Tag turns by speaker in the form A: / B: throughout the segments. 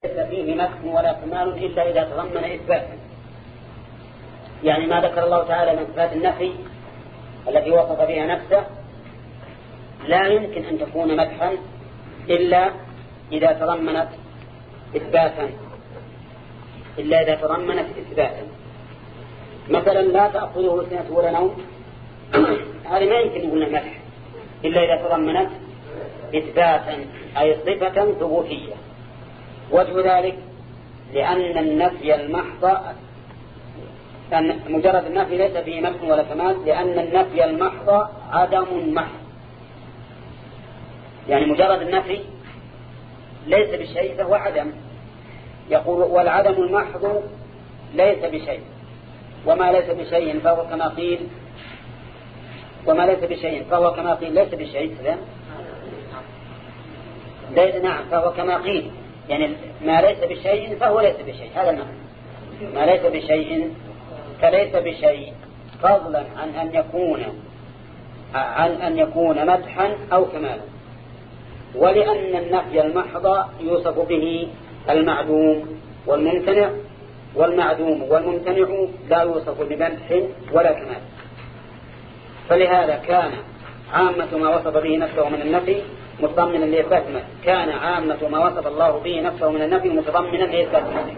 A: ليس فيه مدح ولا كمال إلا إذا تضمن إثباتا. يعني ما ذكر الله تعالى من صفات النفي التي وصف بها نفسه لا يمكن أن تكون مدحا إلا إذا تضمنت إثباتا، مثلا لا تأخذه سنة ولا نوم، هذا ما يمكن يقول مدح إلا إذا تضمنت إثباتا أي صفة ثبوتية. وجه ذلك لأن النفي المحض مجرد النفي ليس فيه مدح ولا كمال، لأن النفي المحض عدم محض. يعني مجرد النفي ليس بشيء فهو عدم. يقول والعدم المحض ليس بشيء، وما ليس بشيء فهو كما قيل، ليس بشيء. نعم، فهو كما قيل، يعني ما ليس بشيء فهو ليس بشيء، هذا المعنى. ما ليس بشيء فليس بشيء، فضلا عن أن يكون مدحا أو كمالا. ولأن النفي المحض يوصف به المعدوم والممتنع، والمعدوم والممتنع لا يوصف بمدح ولا كمال. فلهذا كان عامة ما وصف به نفسه من النفي متضمنا لإثبات المدح، كان عامة ما وصف الله به نفسه من النفي متضمنا لإثبات المدح.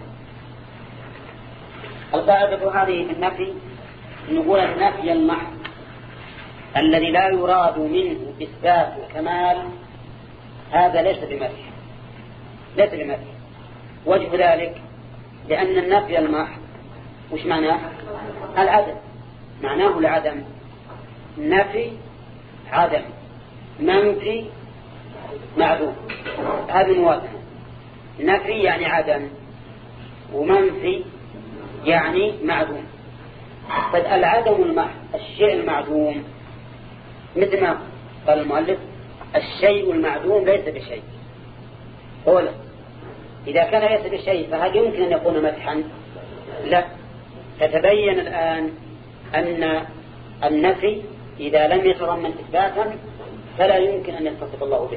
A: القاعدة هذه في النفي نقول النفي المحض الذي لا يراد منه إثبات الكمال هذا ليس بمدح. وجه ذلك لأن النفي المحض وش معناه؟ العدم، معناه العدم. نفي عدم، منفي معدوم، هذه موازنة. نفي يعني عدم، ومنفي يعني معدوم. فالعدم المحض الشيء المعدوم، مثل ما قال المؤلف الشيء المعدوم ليس بشيء. قوله إذا كان ليس بشيء فهل يمكن أن يكون مدحا؟ لا. تتبين الآن أن النفي إذا لم يتضمن إثباتا فلا يمكن أن يتصف الله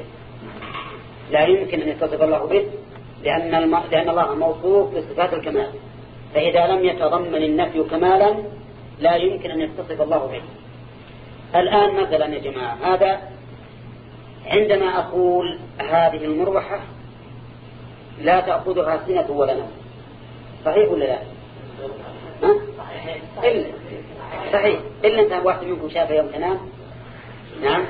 A: به، لأن الله موصوف بصفات الكمال. فإذا لم يتضمن النفي كمالا لا يمكن أن يتصف الله به. الآن مثلا يا جماعة، هذا عندما أقول هذه المروحة لا تأخذها سنة ولا نوم، صحيح ولا لا؟ صحيح، إلا أنت واحد منكم شافها يوم تنام. نعم،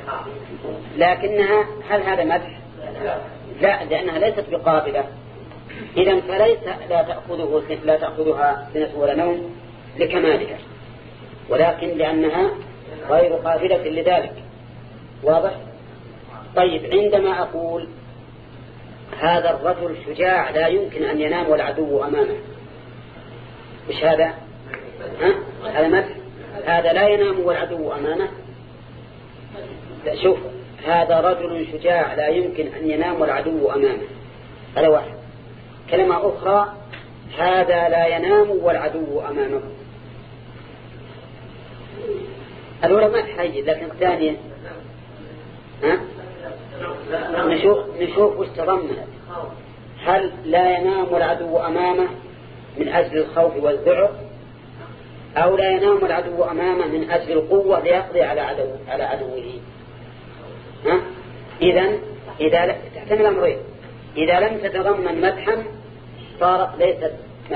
A: لكنها هل هذا مدح؟ لا، لأنها ليست بقابلة. إذن فليس لا تأخذها سنة ولا نوم لكمالها، ولكن لأنها غير قابلة لذلك. واضح؟ طيب، عندما أقول هذا الرجل شجاع لا يمكن أن ينام والعدو أمامه، مش هذا؟ هذا مدح. هذا لا ينام والعدو أمامه. شوف، هذا رجل شجاع لا يمكن أن ينام والعدو أمامه، هذا واحد. كلمة أخرى، هذا لا ينام والعدو أمامه. الأولى مدح جيد، لكن الثانية نشوف وش تضمنت. هل لا ينام والعدو أمامه من أجل الخوف والذعر، أو لا ينام العدو أمامه من أجل القوة ليقضي على عدوه؟ إذا تحتمل أمرين. إذا لم تتضمن مدحا صارت ليست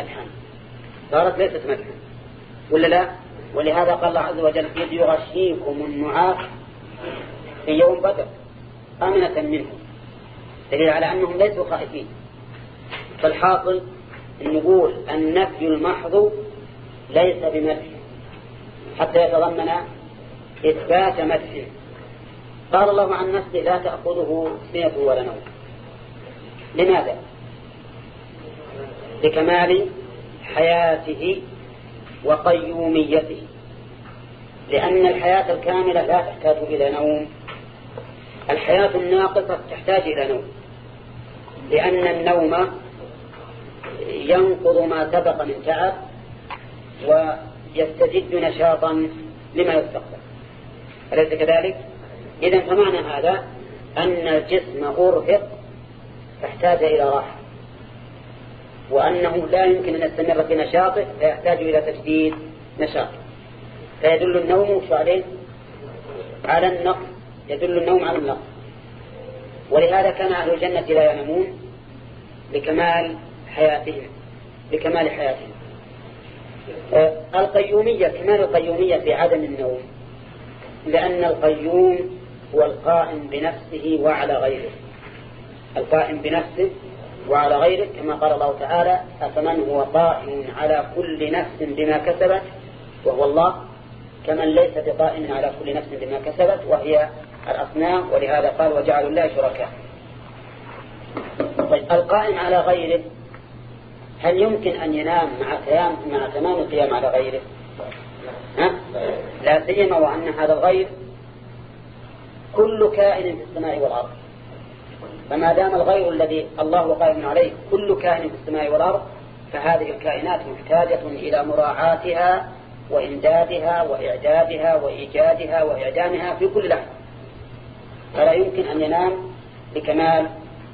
A: مدحا، ولا لا؟ ولهذا قال الله عز وجل إذ يغشيكم النعاس في يوم بدر أمنة منهم، دليل على أنهم ليسوا خائفين. فالحاصل أن نقول النفي المحض ليس بمدح حتى يتضمن إثبات مدح. قال الله عن نفسه لا تأخذه سنة ولا نوم. لماذا؟ لكمال حياته وقيوميته، لأن الحياة الكاملة لا تحتاج إلى نوم. الحياة الناقصة تحتاج إلى نوم، لأن النوم ينقض ما سبق من تعب ويستجد نشاطا لما يستقبل، أليس كذلك؟ إذن فمعنى هذا أن الجسم أرهق فاحتاج إلى راحة، وأنه لا يمكن أن يستمر في نشاطه فيحتاج إلى تجديد نشاطه. فيدل النوم عليه على النقص، يدل النوم على النقص. ولهذا كان أهل الجنة لا ينامون لكمال حياتهم. القيومية، كمال القيومية في عدم النوم، لأن القيوم هو القائم بنفسه وعلى غيره، القائم بنفسه وعلى غيره، كما قال الله تعالى: أفمن هو قائم على كل نفس بما كسبت وهو الله، كمن ليس بقائم على كل نفس بما كسبت وهي الأصنام. ولهذا قال: وجعلوا الله شركاء. طيب، القائم على غيره هل يمكن أن ينام مع تمام القيام على غيره؟ لا سيما وأن هذا الغير كل كائن في السماء والأرض. فما دام الغير الذي الله قائم عليه كل كائن في السماء والأرض، فهذه الكائنات محتاجة إلى مراعاتها وإمدادها وإعدادها وإيجادها وإعدامها في كل لحظة. فلا يمكن أن ينام لكمال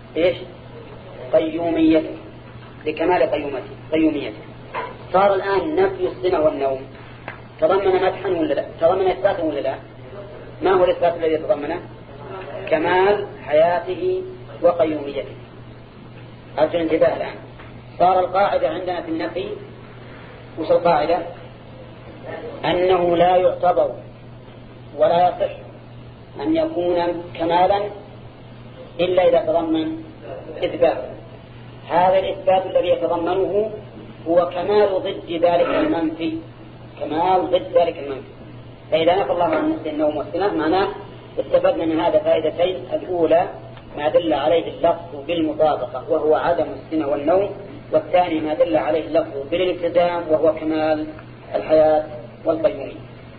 A: قيوميته، لكمال قيوميته. صار الآن نفي السنة والنوم تضمن مدحا ولا لا؟ تضمن إثباتا ولا لا؟ ما هو الإثبات الذي يتضمنه؟ كمال حياته وقيوميته. أرجو الانتباه الآن. صار القاعدة عندنا في النفي، وش القاعدة؟ أنه لا يعتبر ولا يصح أن يكون كمالا إلا إذا تضمن إثبات. هذا الإثبات الذي يتضمنه هو كمال ضد ذلك المنفي، كمال ضد ذلك المنفي. فإذا نفى الله عن نفسه النوم والسنة معناه استفدنا من هذا فائدتين: الأولى ما دل عليه اللفظ بالمطابقة وهو عدم السنة والنوم، والثاني ما دل عليه اللفظ بالالتزام وهو كمال الحياة والقيومية.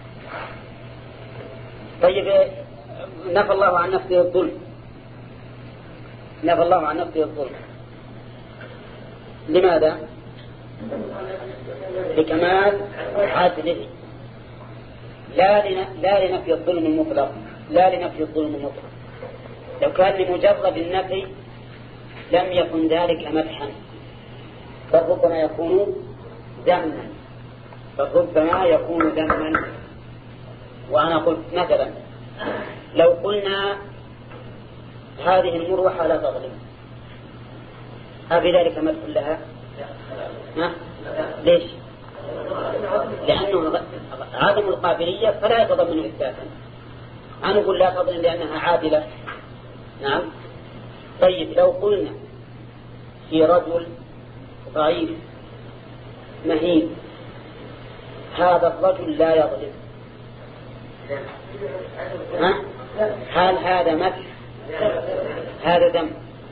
A: طيب، نفى الله عن نفسه الظلم، نفى الله عن نفسه الظلم. لماذا؟ لكمال عدله، لا لنفي الظلم المطلق، لا لنفي الظلم المطلق. لو كان لمجرد النفي لم يكن ذلك مدحا، فربما يكون ذما، فربما يكون ذما. وأنا قلت مثلا لو قلنا هذه المروحة لا تظلم، أفي ذلك مدح لها؟ ليش؟ لأنه عدم القابلية فلا يتضمن إثباتا. أنا أقول لا تظلم لأنها عادلة. نعم. طيب، لو قلنا في رجل ضعيف مهين هذا الرجل لا يظلم، هل هذا مدح؟ هذا ذم.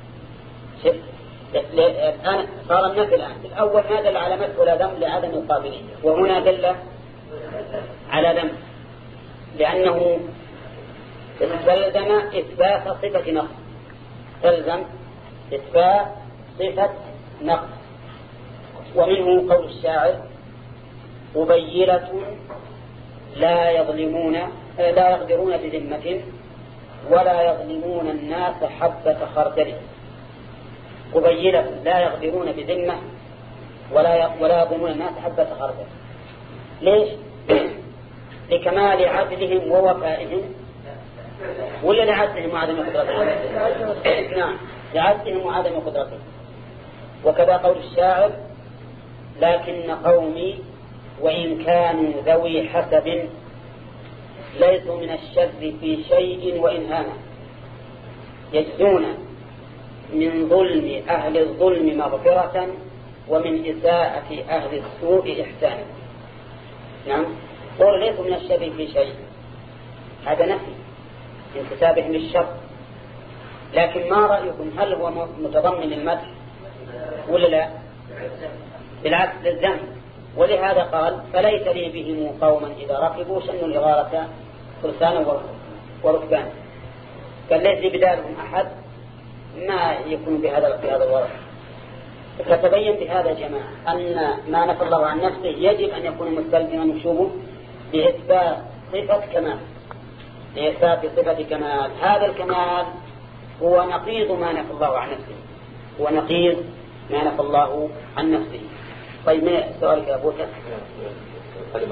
A: الآن صار النفي الآن. الأول ما دل على مدح ولا ذم لعدم القابلية، وهنا دل على ذم لأنه تلزم إثبات صفة نقص، تلزم إثبات صفة نقص. ومنه قول الشاعر: قبيلة لا يقدرون بذمة ولا يظلمون الناس حبة خردل. قبيلة لا يقدرون بذمة ولا يظلمون الناس حبة خردل. ليش؟ لكمال عدلهم ووفائهم، ولا لعدلهم وعدم قدرتهم؟ نعم، لعدلهم وعدم قدرتهم. وكذا قول الشاعر: لكن قومي وإن كانوا ذوي حسب ليسوا من الشر في شيء وإن هانا، يجزون من ظلم أهل الظلم مغفرة ومن إساءة أهل السوء إحسانا. نعم، قول ليسوا من الشر في شيء، هذا نفي انتسابهم للشر. لكن ما رأيكم، هل هو متضمن للمدح ولا لا؟ بالعكس، للذم. ولهذا قال: فليس لي بهم قوما إذا ركبوا شنوا الإغارة فرسانا وركبانا. قال: ليس لي بدارهم أحد ما يكون بهذا الوضع. فتبين بهذا جماعة أن ما نفى الله عن نفسه يجب أن يكون مستلزما مشوبه بإثبات صفة كمال، لإثبات صفة كمال. هذا الكمال هو نقيض ما نفى الله عن نفسه، هو نقيض ما نفى الله عن نفسه. طيب ما سؤالك يا أبو تسر؟
B: كلمة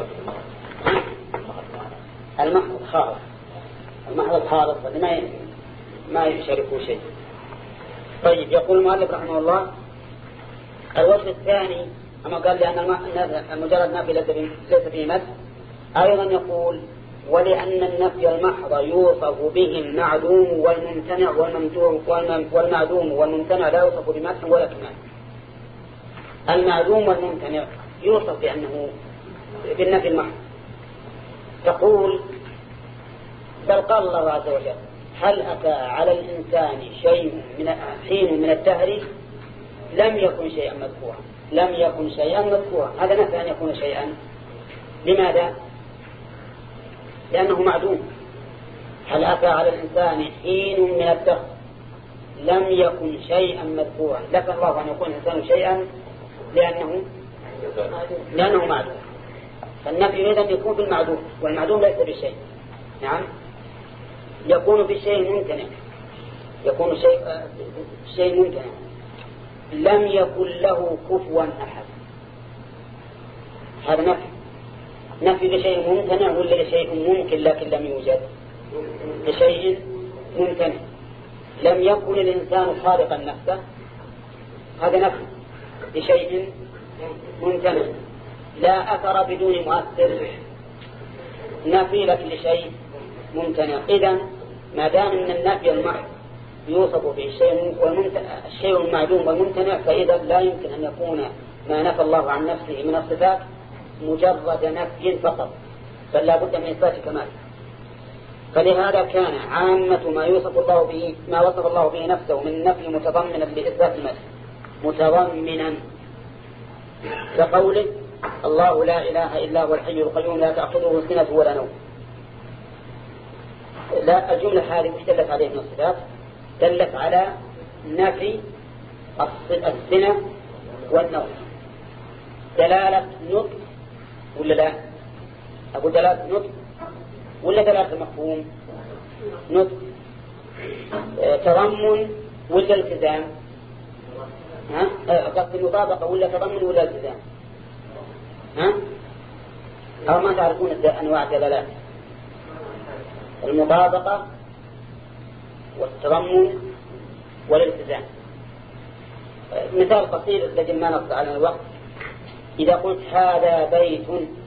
A: المحض خالص، المحض الخالص ما يشاركه شيء. طيب يقول المؤلف رحمه الله الوجه الثاني أما قال لأن المجرد نفي ليس فيه مس، أيضا يقول ولأن النفي المحض يوصف به المعلوم والممتنع والمعلوم والممتنع لا يوصف بمسح ولا كمال. المعلوم والممتنع يوصف بأنه بالنفي المحض. تقول بل قال الله عز وجل هل أتى على الإنسان حين من الدهر لم يكن شيئا مذكورا. لم يكن شيئا مذكورا هذا نفي أن يكون شيئا. لماذا؟ لأنه معدوم. هل أتى على الإنسان حين من الدهر لم يكن شيئا مذكورا. لكن الله أن يكون الإنسان شيئا لأنه معدوم. فالنفي إذن يكون بالمعدوم والمعدوم ليس بشيء. نعم يكون بشيء ممتنع. يكون شيء ممتنع لم يكن له كفوا أحد. هذا نفي لشيء ممتنع ولا لشيء ممكن لكن لم يوجد؟ لشيء ممتنع. لم يكن الإنسان خالقا نفسه هذا نفي لشيء ممتنع. لا أثر بدون مؤثر نفي لك لشيء ممتنع. إذن ما دام أن النفي المحض يوصف به الشيء المعلوم والممتنع فإذا لا يمكن أن يكون ما نفى الله عن نفسه من الصفات مجرد نفي فقط، بل لا بد من إثبات كمال. فلهذا كان عامة ما وصف الله به نفسه من النفي متضمنا لإثبات المسح متضمنا كقوله الله لا إله إلا هو الحي القيوم لا تأخذه سنة ولا نوم. لا الجملة هذه مش دلت عليه من الصفات، دلت على نفي السنة والنوم. دلالة نطق ولا لا؟ أقول دلالة نطق ولا دلالة مفهوم؟ نطق. تضمن ولا التزام؟ قصد المطابقة ولا تضمن ولا التزام؟ أو ما تعرفون أنواع الدلالات؟ المطابقة والتضمن والالتزام. مثال قصير الذي ما نقص على الوقت. إذا قلت هذا بيت،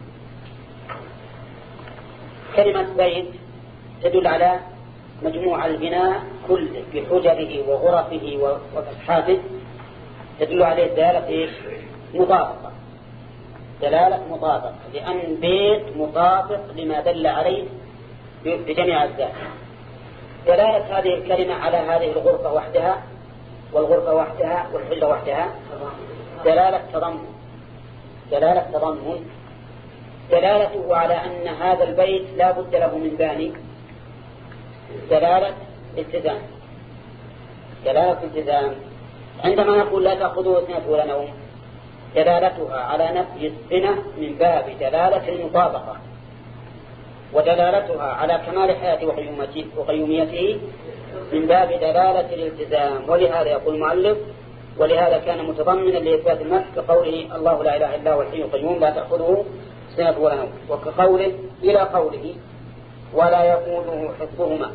A: كلمة بيت تدل على مجموع البناء كله بحجره وغرفه وفتحاته، تدل عليه دلالة مطابقة. دلالة مطابقة لأن بيت مطابق لما دل عليه بجميع الذات. دلالة هذه الكلمة على هذه الغرفة وحدها والغرفة وحدها والحجرة وحدها دلالة تضمن. دلالة تضمن. دلالته على أن هذا البيت لا بد له من باني دلالة التزام. دلالة التزام. عندما نقول لا تأخذه سنة ولا نوم دلالتها على نفي السنة من باب دلالة المطابقة، ودلالتها على كمال حياته وقيوميته من باب دلالة الالتزام. ولهذا يقول المؤلف ولهذا كان متضمنا لإثبات المسح كقوله الله لا إله إلا هو الحي القيوم لا تأخذه سنة ولا نوم، وكقوله إلى قوله ولا يقوله حفظهما.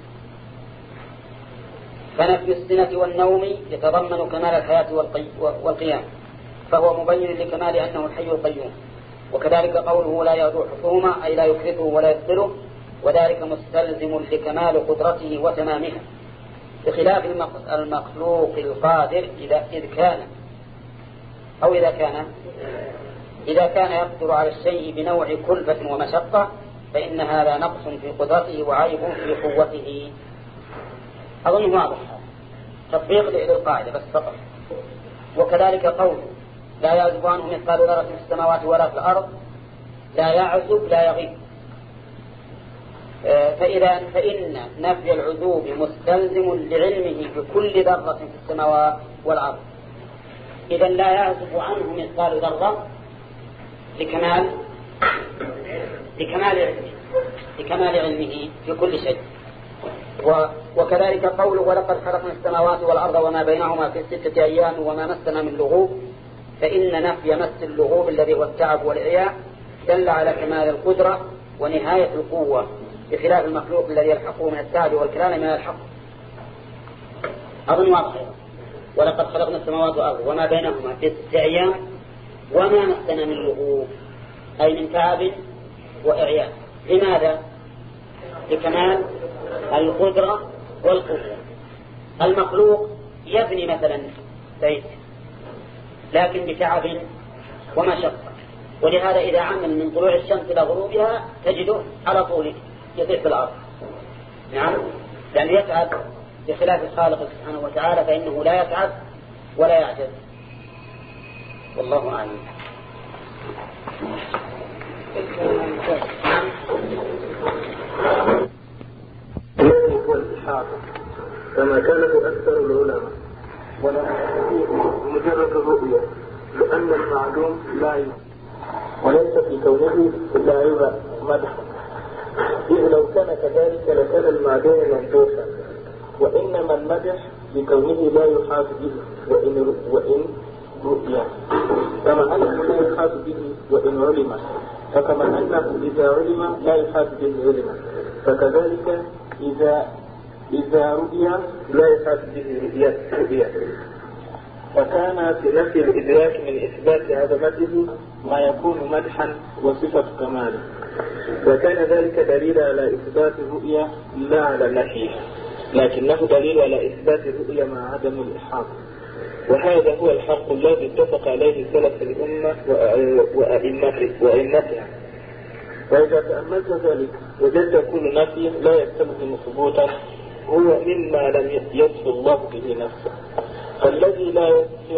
A: فنفي السنة والنوم يتضمن كمال الحياة والقيام، فهو مبين لكمال أنه الحي القيوم. وكذلك قوله لا يعدو حفظهما أي لا يكرهه ولا يقتله، وذلك مستلزم لكمال قدرته وتمامها، بخلاف المخلوق القادر إذا كان يقدر على الشيء بنوع كلفة ومشقة فإن هذا نقص في قدرته وعيب في قوته. أظن واضح تطبيق للقاعدة بس فقط. وكذلك قول لا يعزب عنه مثقال ذرة في السماوات ولا في الأرض، لا يعزب لا يغيب. فإن نفي العذوب مستلزم لعلمه بكل ذرة في السماوات والأرض. إذا لا يعزب عنه مثقال ذرة لكمال علمه في كل شيء. وكذلك قوله ولقد خلقنا السماوات والأرض وما بينهما في 6 أيام وما مسنا من لغوب، فإن نفي مس اللغوب الذي هو التعب والإعياء دل على كمال القدرة ونهاية القوة، بخلاف المخلوق الذي يلحقه من التعب والكلام ما يلحقه. أظن واضح. ولقد خلقنا السماوات والأرض وما بينهما في 6 أيام وما مسنا من لغوب، أي من تعب وإعياء. لماذا؟ لكمال القدرة والقوة. المخلوق يبني مثلا بيت لكن بتعب ومشقة، ولهذا إذا عمل من طلوع الشمس إلى غروبها تجده على طول يطيح في الأرض. نعم، لأنه يتعب، بخلاف الخالق سبحانه وتعالى فإنه لا يتعب ولا يعجز. والله أعلم.
B: هو الإحاطة كما كانه أكثر العلماء، ولا مجرد الرؤية، لأن المعلوم لا يمكن وليس في كونه إلا عيب مدح، إذ لو كان كذلك لكان المعلوم ممدوحا، وإنما المدح لكونه لا يحاط به وإن رؤيا، كما أنه لا يحاط به وإن علم، فكما أنه إذا علم لا يحاط به علما، فكذلك إذا رؤيا لا يحاط به رؤيا. وكان في نفي الإدراك من إثبات عظمته ما يكون مدحا وصفة كماله، وكان ذلك دليل على إثبات الرؤيا لا على نفيها، لكنه دليل على إثبات الرؤيا مع عدم الإحاطة. وهذا هو الحق الذي اتفق عليه سلف الأمة وأئمتها. وإذا تأملت ذلك وجدت كل نفي لا يستلزم ثبوتا هو مما لم يصف الله به نفسه، فالذين لا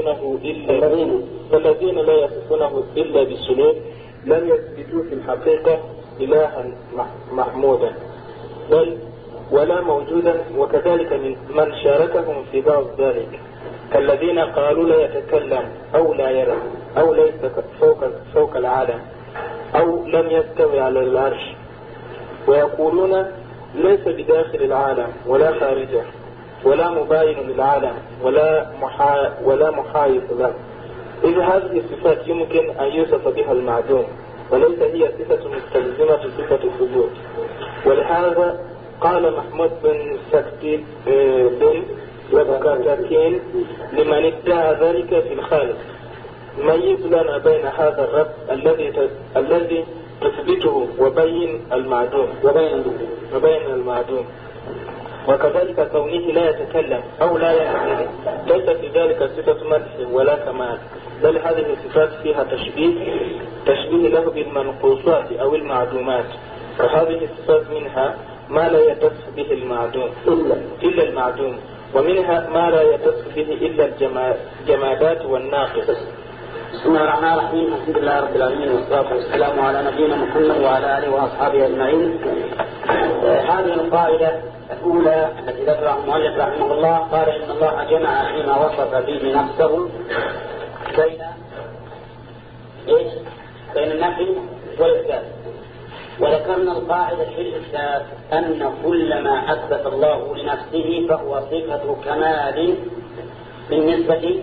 B: يصفونه إلا بالسلوك لم يثبتوا في الحقيقة إلها محمودا بل ولا موجودا، وكذلك من شاركهم في بعض ذلك كالذين قالوا لا يتكلم أو لا يرى أو ليس فوق العالم أو لم يستوي على العرش، ويقولون ليس بداخل العالم ولا خارجه ولا مباين للعالم ولا محايط له، إذ هذه الصفات يمكن أن يوصف بها المعدوم وليس هي صفة مستلزمة صفة الثبوت. ولهذا قال محمود بن سكتين لمن ادعى ذلك في الخالق: ميز لنا بين هذا الرب الذي تثبته وبين المعدوم وكذلك كونه لا يتكلم أو لا يعمل ليس في ذلك صفة مدح ولا كمال، بل هذه الصفات فيها تشبيه له بالمنقوصات أو المعدومات، وهذه الصفات منها ما لا يتصف به المعدوم إلا المعدوم، ومنها ما لا يتصف به إلا الجمادات والناقص.
A: بسم الله الرحمن الرحيم. الحمد لله رب العالمين والصلاة والسلام على نبينا محمد وعلى آله وأصحابه أجمعين. هذه القاعدة الأولى التي ذكرها المؤلف رحمه الله، قال إن الله جمع فيما وصف به نفسه بين النفي والإثبات. وذكرنا القاعدة في الإثبات أن كل ما أثبت الله لنفسه فهو صفة كمال بالنسبة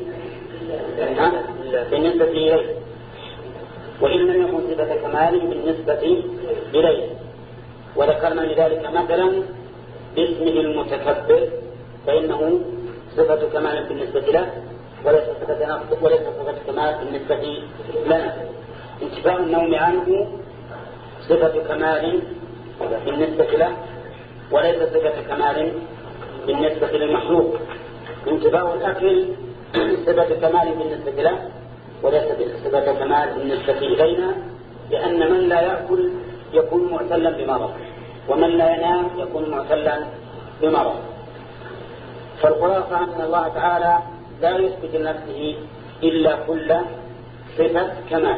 A: إليه، وإن لم يكن صفة كمال بالنسبة إليه. وذكرنا لذلك مثلا باسمه المتكبر، فإنه صفة كمال بالنسبة له وليس صفة كمال بالنسبة لنا. انتفاء النوم عنه صفة كمال بالنسبة له وليس صفة كمال بالنسبة للمخلوق. انتفاء الأكل صفة كمال بالنسبة له وليس صفة كمال بالنسبة إلينا، لأن من لا يأكل يكون معتلا بمرض، ومن لا ينام يكون معتلا بمرض. فالخلاصة أن الله تعالى لا يثبت لنفسه إلا كل صفة كمال.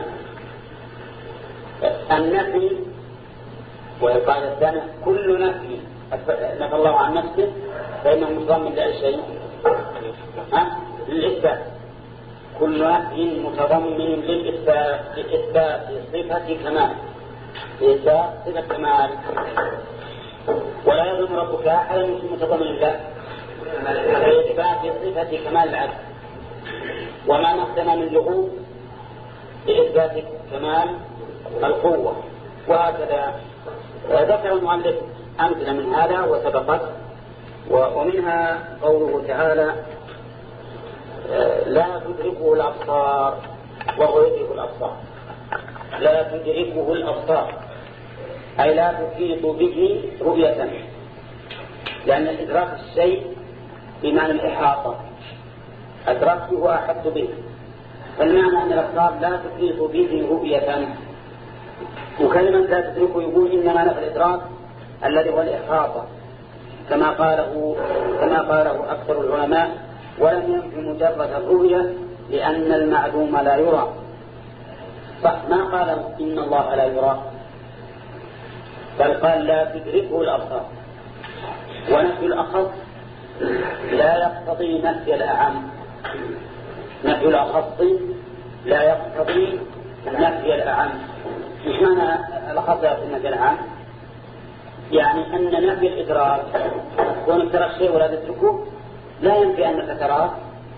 A: النفي والقاعدة الثانية كل نفي نفى الله عن نفسه فإنه متضمن لأي شيء للإثبات. كل نفي متضمن لإثبات صفة كمال، لإثبات صفة كمال. ولا يظلم ربك أحدا متضمن الله لإثبات صفة كمال العدل، وما نقدم من لغوب لإثبات كمال القوة، وهكذا. ذكر المؤلف أمثلة من هذا وسبقت، ومنها قوله تعالى لا تدركه الأبصار وهو يدرك الأبصار. لا تدركه الأبصار أي لا تحيط به رؤية، لأن إدراك الشيء بمعنى الإحاطة، أدركته وأحط به، فالمعنى أن الأبصار لا تحيط به رؤية. وكلمة لا تدركه يقول إنما نفى الإدراك الذي هو الإحاطة، كما قاله أكثر العلماء، ولم ينفي مجرد الرؤية لأن المعدوم لا يرى. ما قال إن الله لا يرى، بل قال لا تدركه الأبصار. ونفي الأخص لا يقتضي نفي الأعم، نفي الأخص لا يقتضي نفي الأعم. مش معنى الأخص يقتضي نفي الأعم؟ يعني أن نفي الإدراك كونك ترى الشيء ولا تدركه لا ينفي أنك تراه،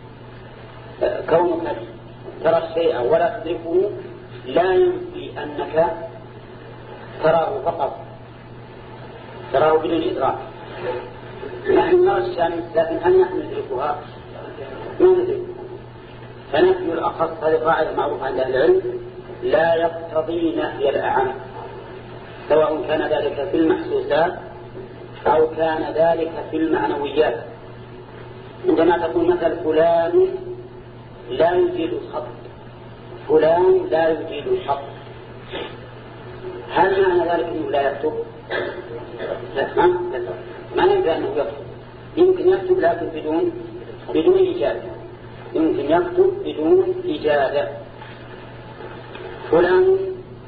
A: كونك ترى الشيء ولا تدركه لا ينفي أنك تراه فقط، تراه بدون إدراك. نحن نرى الشمس لكن هل نحن ندركها؟ ما ندرك. فنفي الأخص هذه قاعدة معروفة عند أهل العلم لا يقتضي نفي الأعم، سواء كان ذلك في المحسوسات أو كان ذلك في المعنويات. عندما تقول مثل فلان لا يجيد الخط، فلان لا يجيد الخط، هل معنى ذلك أنه لا يكتب؟ لا، ما ننفي أنه يكتب. يمكن يكتب لكن بدون إجازة، يمكن يكتب بدون إجازة. فلان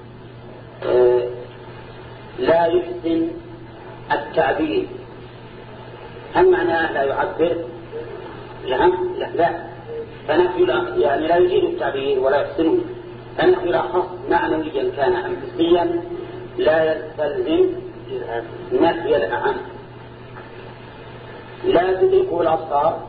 A: لا يحسن التعبير، هل معناه لا يعبر؟ لا. فنفي يعني لا يجيد التعبير ولا يحسنه. فنفي الأخص معنويا كان أم حسيا لا يستلزم نفي الأعم. لا تدركه الأبصار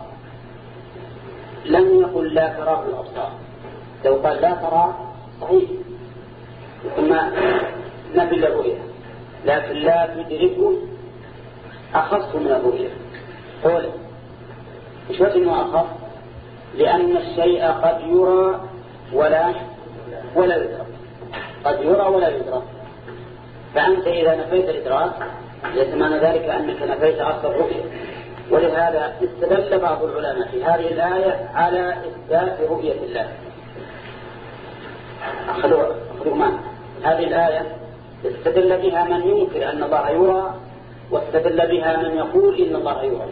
A: لم يقل لا تراه الأبصار، لو قال لا ترى صحيح ثم نفي الرؤية، لكن لا تدركه أخص من الرؤية. قول مش وجه أنه أخص، لأن الشيء قد يرى ولا يدرك، قد يرى ولا يدرك. فأنت إذا نفيت الإدراك ليس معنى ذلك أنك نفيت أصل الرؤية. ولهذا استدل بعض العلماء في هذه الآية على إثبات رؤية الله. أخذوا معنا هذه الآية استدل بها من ينكر أن الله يرى، واستدل بها من يقول إن الله يرى.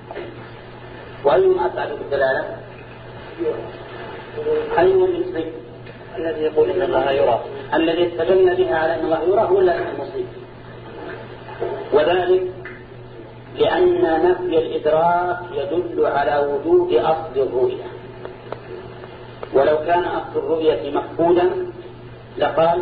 A: وأيهم أسعد بالدلالة؟ أيهم المصيب؟ الذي يقول إن الله يرى، الذي استدل بها على أن الله يرى هو المصيب. وذلك لأن نفي الإدراك يدل على وجود أصل الرؤية، ولو كان أصل الرؤية مفقودا لقال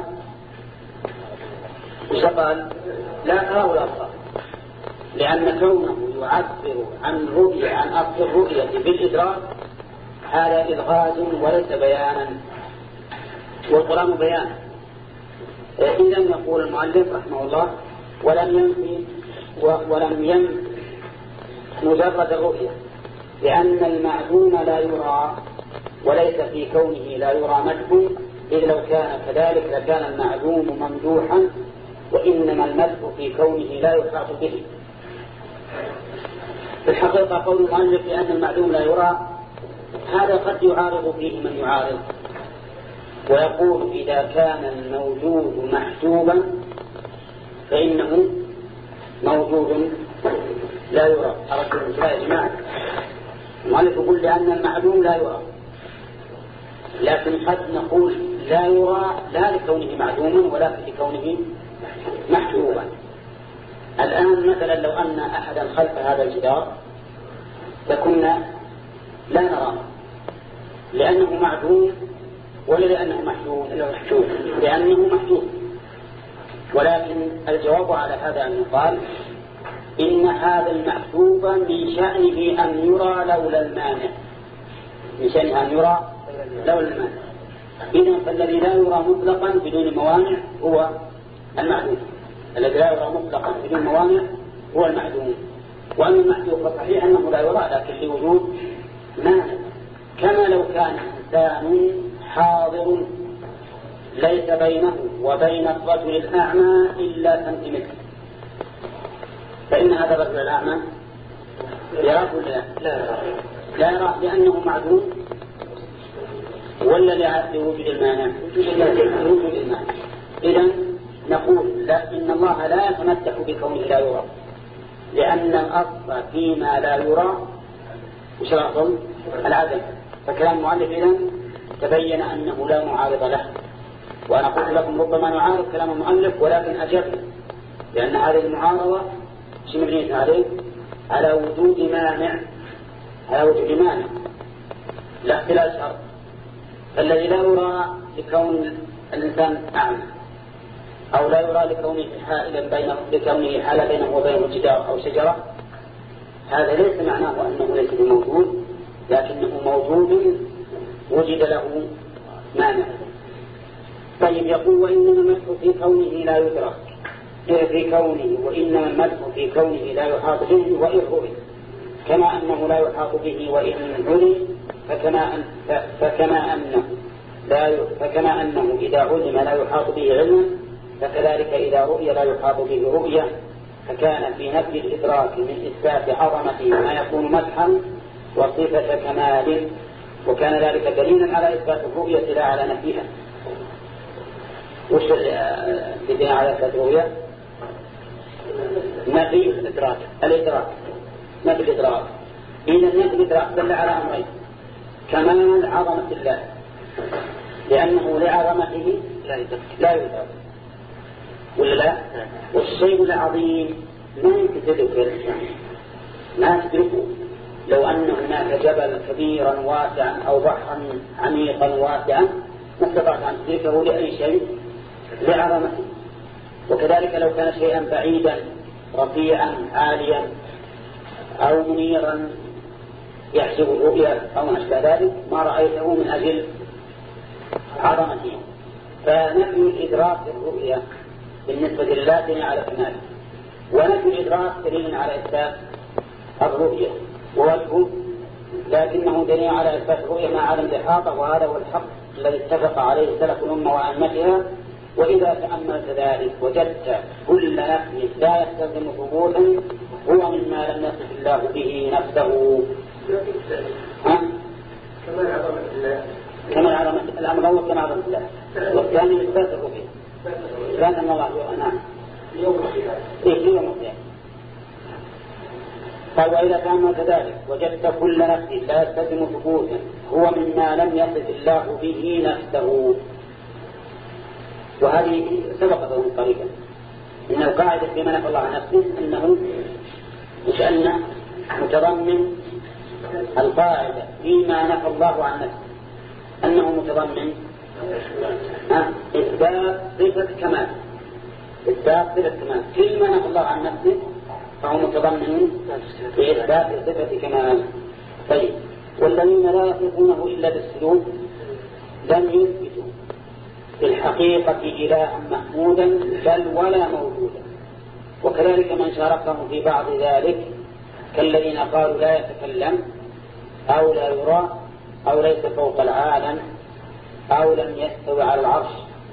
A: لا تراه الأبصار، لأن كونه يعبر عن رؤية عن أصل الرؤية بالإدراك هذا إلغاز وليس بيانا، والقرآن بيان. إذا يقول المؤلف رحمه الله ولم ينفي مجرد الرؤية، لأن المعدوم لا يرى، وليس في كونه لا يرى مدح، إذ لو كان كذلك لكان المعدوم ممدوحا، وإنما المدح في كونه لا يحاط به. في الحقيقة قول المؤلف لأن المعدوم لا يرى هذا قد يعارض فيه من يعارض، ويقول إذا كان الموجود محجوبا فإنه موجود لا يرى. أردت يا جماعة، المؤلف يقول لأن المعدوم لا يرى، لكن قد نقول لا يرى لا لكونه معدوما ولكن لكونه محجوبا. الآن مثلا لو أن أحدا خلف هذا الجدار لكنا لا نراه لأنه معدوم ولا لأنه محجوب؟ لأنه محجوب. ولكن الجواب على هذا أن يقال إن هذا المحذوف من شأنه أن يرى لولا المانع، من شأنه أن يرى لولا المانع. إذن فالذي لا يرى مطلقا بدون موانع هو المحذوف، الذي لا يرى مطلقا بدون موانع هو المحذوف. وأما المحذوف فصحيح أنه لا يرى لكن لوجود مانع، كما لو كان إنسان حاضر ليس بينه وبين الرجل الأعمى إلا سنتيمتر، فإن هذا الرجل الأعمى يراه ولا لا يراه لأنه معدوم ولا لوجود المانع؟ لوجود المانع. إذن نقول لا، إن الله لا يتمتع بكونه لا يرى، لأن الأصل فيما لا يرى وش الأصل؟ العدم. فكلام المؤلف إذن تبين أنه لا معارض له. وأنا قلت لكم ربما نعارض كلام المؤلف ولكن أجبنا، لأن هذه المعارضة مبنية عليه على وجود مانع، على وجود مانع لا اختلاف شرط. فالذي لا يرى لكون الإنسان أعمى، أو لا يرى لكونه حال بينه وبين جدار أو شجرة، هذا ليس معناه أنه ليس بموجود، لكنه موجود وجد له مانع. طيب يقول وإنما المدح في كونه لا يدرك في كونه، وإنما المدح في كونه لا يحاط به وإن رؤي، كما أنه لا يحاط به وإن علم، فكما أنه إذا علم لا يحاط به علما، فكذلك إذا رؤي لا يحاط به رؤية. فكان في نفي الإدراك من إثبات عظمته ما يكون مدحا وصفة كمال، وكان ذلك دليلا على إثبات الرؤية لا على نفيها. وش بدنا على إثبات الرؤية؟ نفي الإدراك، نفي الإدراك. إذا نفي الإدراك دل على أمرين: كمال عظمة الله، لأنه لعظمته لا يدرك ولا لا؟ والشيء العظيم ما يمكن تدركه، ما تدركه. لو أن هناك جبل كبيرا واسعا أو بحرا عميقا واسعا ما استطعت أن تدركه لأي شيء لعظمته. وكذلك لو كان شيئا بعيدا رفيعا عاليا أو منيرا يحجب الرؤيا أو ما أشبه ذلك ما رأيته من أجل عظمته. فنفي الإدراك الرؤيا بالنسبة لله دليل على كماله، ونفي الإدراك دليل على إثبات الرؤيا ووجهه، لكنه دليل على إثبات الرؤيا مع عدم الإحاطة، وهذا هو الحق الذي اتفق عليه سلف الأمة وأئمتها. وإذا تأملت ذلك وجدت كل نفي لا يستلزم ثبوتا هو مما لم يصف الله به نفسه. كما عظمة الأمر هو كما عظمة الله، والثاني إثبات الرؤيا كان أن الله نعم يوم القيامة. قال وإذا تأملت ذلك وجدت كل نفي لا يستلزم ثبوتا هو مما لم يصف الله به نفسه. وهذه سبقت من قريبا إن القاعدة فيما نفى الله عن نفسه أنه وشأن متضمن القاعدة فيما نفى الله عن نفسه أنه متضمن إثبات صفة كمال، إثبات صفة كمال. فيما نفى الله عن نفسه فهو متضمن بإثبات صفة كمال. طيب والذين لا يصفونه إلا بالسلوك لم يثبتوا في الحقيقة إلها محمودا بل ولا موجودا. وكذلك من شاركهم في بعض ذلك كالذين قالوا لا يتكلم أو لا يرى أو ليس فوق العالم أو لم يستوي على العرش.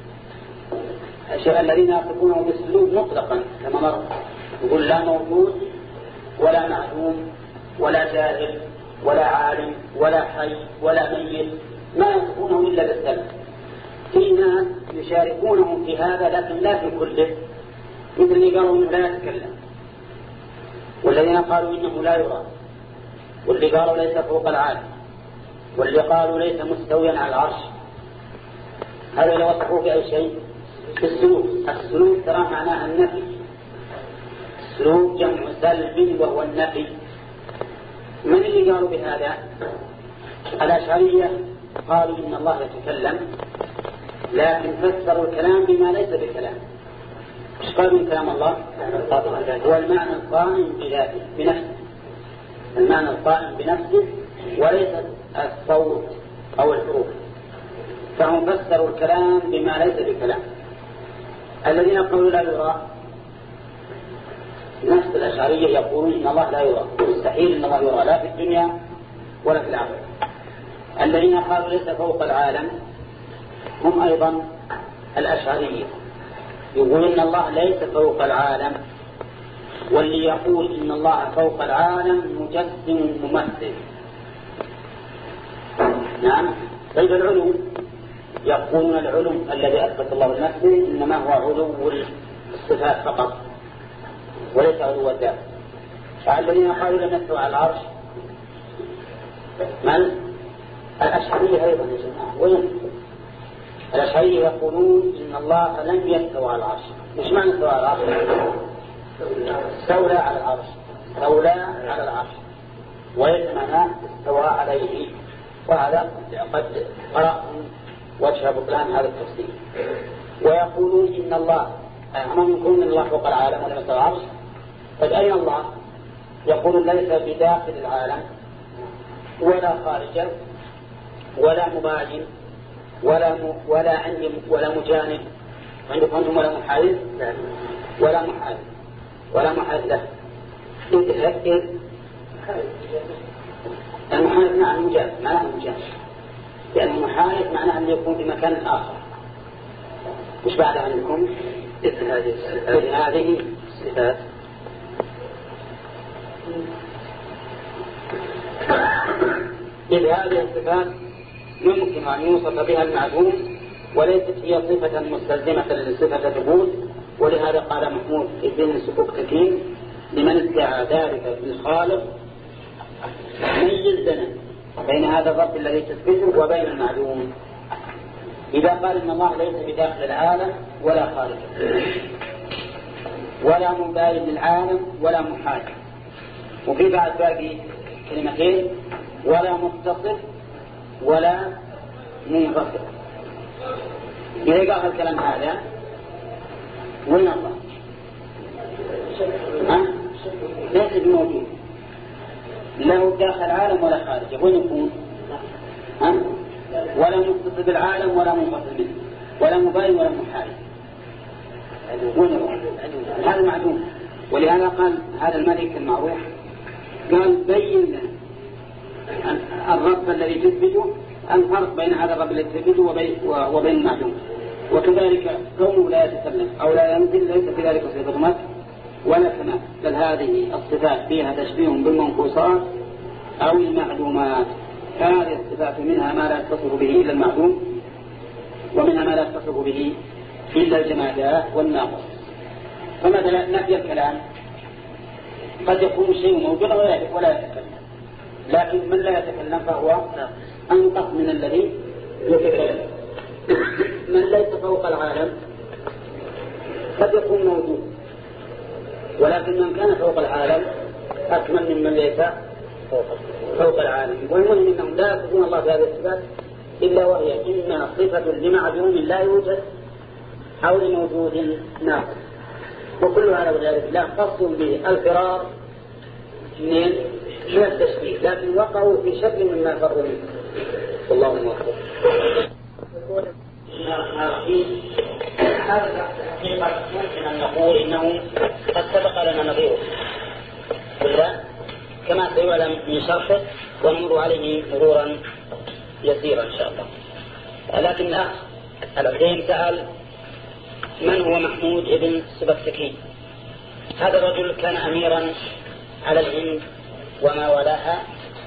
A: الذين يصفونه بالسلوك مطلقا كما مر يقول لا موجود ولا معلوم ولا جاهل ولا عالم ولا حي ولا ميت، ما يصفونه إلا بالسلب. في ناس يشاركونهم في هذا لكن لا في كله، مثل اللي قالوا إنه لا يتكلم، والذين قالوا إنه لا يرى، واللي قالوا ليس فوق العالم، واللي قالوا ليس مستويا على العرش. هذا اللي وصفوه بأي شيء في السلوك. السلوك ترى معناها النفي، السلوك جمع سلب وهو النفي. من اللي قالوا بهذا؟ الأشعرية قالوا إن الله يتكلم لكن فسروا الكلام بما ليس بكلام، إيش قال من كلام الله؟ هو المعنى القائم بذاته بنفسه، المعنى القائم بنفسه وليس الصوت أو الحروف. فهم فسروا الكلام بما ليس بكلام. الذين قالوا لا يرى نفس الأشعرية يقولون إن الله لا يرى، مستحيل إن الله يرى لا في الدنيا ولا في الآخرة. الذين قالوا ليس فوق العالم هم أيضا الأشعرية، يقولون إن الله ليس فوق العالم، واللي يقول إن الله فوق العالم مجسم ممثل. نعم. طيب العلو، يقولون العلو الذي أثبت الله لنفسه إنما هو علو الصفات فقط وليس علو الذات. فالذين قالوا لم يستوى على العرش من؟ الأشعرية أيضا يا جماعة. وين الأشعرية؟ يقولون إن الله لم يستوى على العرش. مش معنى استوى على العرش؟ استولى على العرش، استولى على العرش، وليس معناه استوى عليه. وهذا قد قرأتم وجه بطلان هذا التفسير. ويقولون إن الله هم يقولون إن الله فوق العالم ولم يستوى العرش. طيب أين الله؟ يقولون ليس بداخل العالم ولا خارجه ولا مباين ولا مجانب. عندكم أنتم ولا محايد؟ ولا محايد له. انت تفكر المحايد مع المجانب، معناه المجانب، لأن المحايد معناه أن يكون في مكان آخر. مش بعد أن يكون هذه الصفات. إذ هذه الصفات يمكن أن يوصف بها المعدوم وليست هي صفة مستلزمة لصفة ثبوت. ولهذا قال محمود بن السبكتكين لمن ادعى ذلك بالخالق: ميز لنا بين هذا الرب الذي تثبته وبين المعدوم. إذا قال إن الله ليس بداخل العالم ولا خارجه ولا مباين للعالم ولا محايد، وفي بعد باقي كلمتين: ولا متصف ولا منفصل. إذا قال الكلام هذا وين الله؟ ليس بموجود، له داخل العالم ولا خارجه. وين يكون؟ ولا متصف بالعالم ولا منفصل منه ولا مباين ولا محايد. هذا معدوم. ولهذا قال هذا الملك المعروف قال: بين لنا الرب الذي تثبته، الفرق بين هذا الرب الذي تثبته وبين المعدوم. وكذلك كونه لا يتكلم أو لا ينزل ليس في ذلك صفة مدح ولا كمال، بل هذه الصفات فيها تشبيه بالمنقوصات أو المعدومات. هذه الصفات منها ما لا يتصف به إلا المعدوم، ومنها ما لا يتصف به إلا الجمادات والناقص. فمثلا نفي الكلام قد يكون شيء موجود ولا يتكلم، لكن من لا يتكلم فهو أنقص من الذي يتكلم. من ليس فوق العالم قد يكون موجود، ولكن من كان فوق العالم أكمل ممن ليس فوق العالم. والمهم أنهم لا يصفون الله بهذه الصفات إلا وهي إما صفة لمعدوم لا يوجد أو لموجود ناقص. وكل هذا والعياذ بالله قصد به الفرار من التشبيه، لكن وقعوا في شر مما فروا منه. والله موفق. هذا الحقيقة ممكن أن نقول إنه قد سبق لنا نظيره كما سيعلم من شرحه، ونمر عليه مرورا يسيرا إن شاء الله. لكن الأخ العدين سأل: من هو محمود بن السبكتكين؟ هذا الرجل كان أميرا على الهند وما ولاها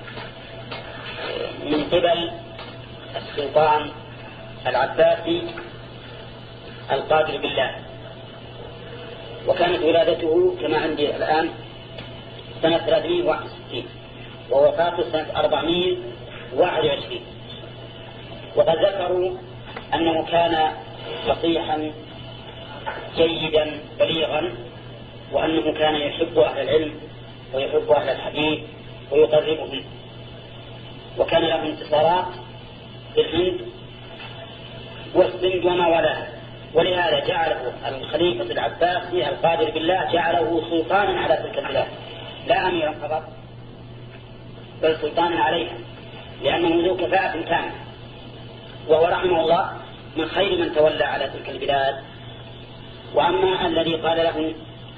A: من قبل السلطان العباسي القادر بالله، وكانت ولادته كما عندي الآن سنة 361 ووفاته سنة 421. وقد ذكروا أنه كان فصيحا جيدا بليغا، وأنه كان يحب أهل العلم ويحب أهل الحديث ويقربهم، وكان له انتصارات في الهند والسند وما ولاها ولهذا جعله الخليفة العباسي القادر بالله جعله سلطانا على تلك البلاد، لا أميرا فقط بل سلطانا عليها، لأنه ذو كفاءة تامة، وهو رحمه الله من خير من تولى على تلك البلاد. وأما الذي قال له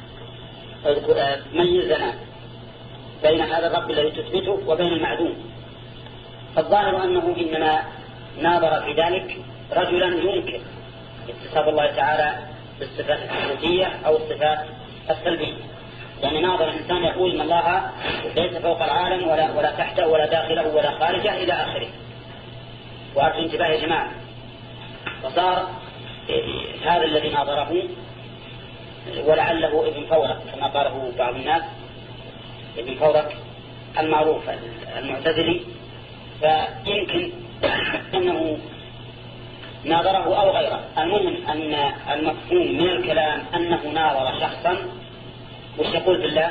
A: ميزنا بين هذا الرب الذي تثبته وبين المعدوم، فالظاهر أنه إنما ناظر في ذلك رجلا ينكر اتصاف الله تعالى بالصفات الثبوتية أو الصفات السلبية، يعني ناظر إنسان يقول إن الله ليس فوق العالم ولا تحته ولا داخله ولا خارجه إلى آخره. وأرجو انتباه يا جماعة، فصار هذا الذي ناظره ولعله ابن فورك كما قاله بعض الناس، ابن فورك المعروف المعتزلي، فيمكن أنه ناظره أو غيره. المهم أن المفهوم من الكلام أنه ناظر شخصا، وش يقول بالله؟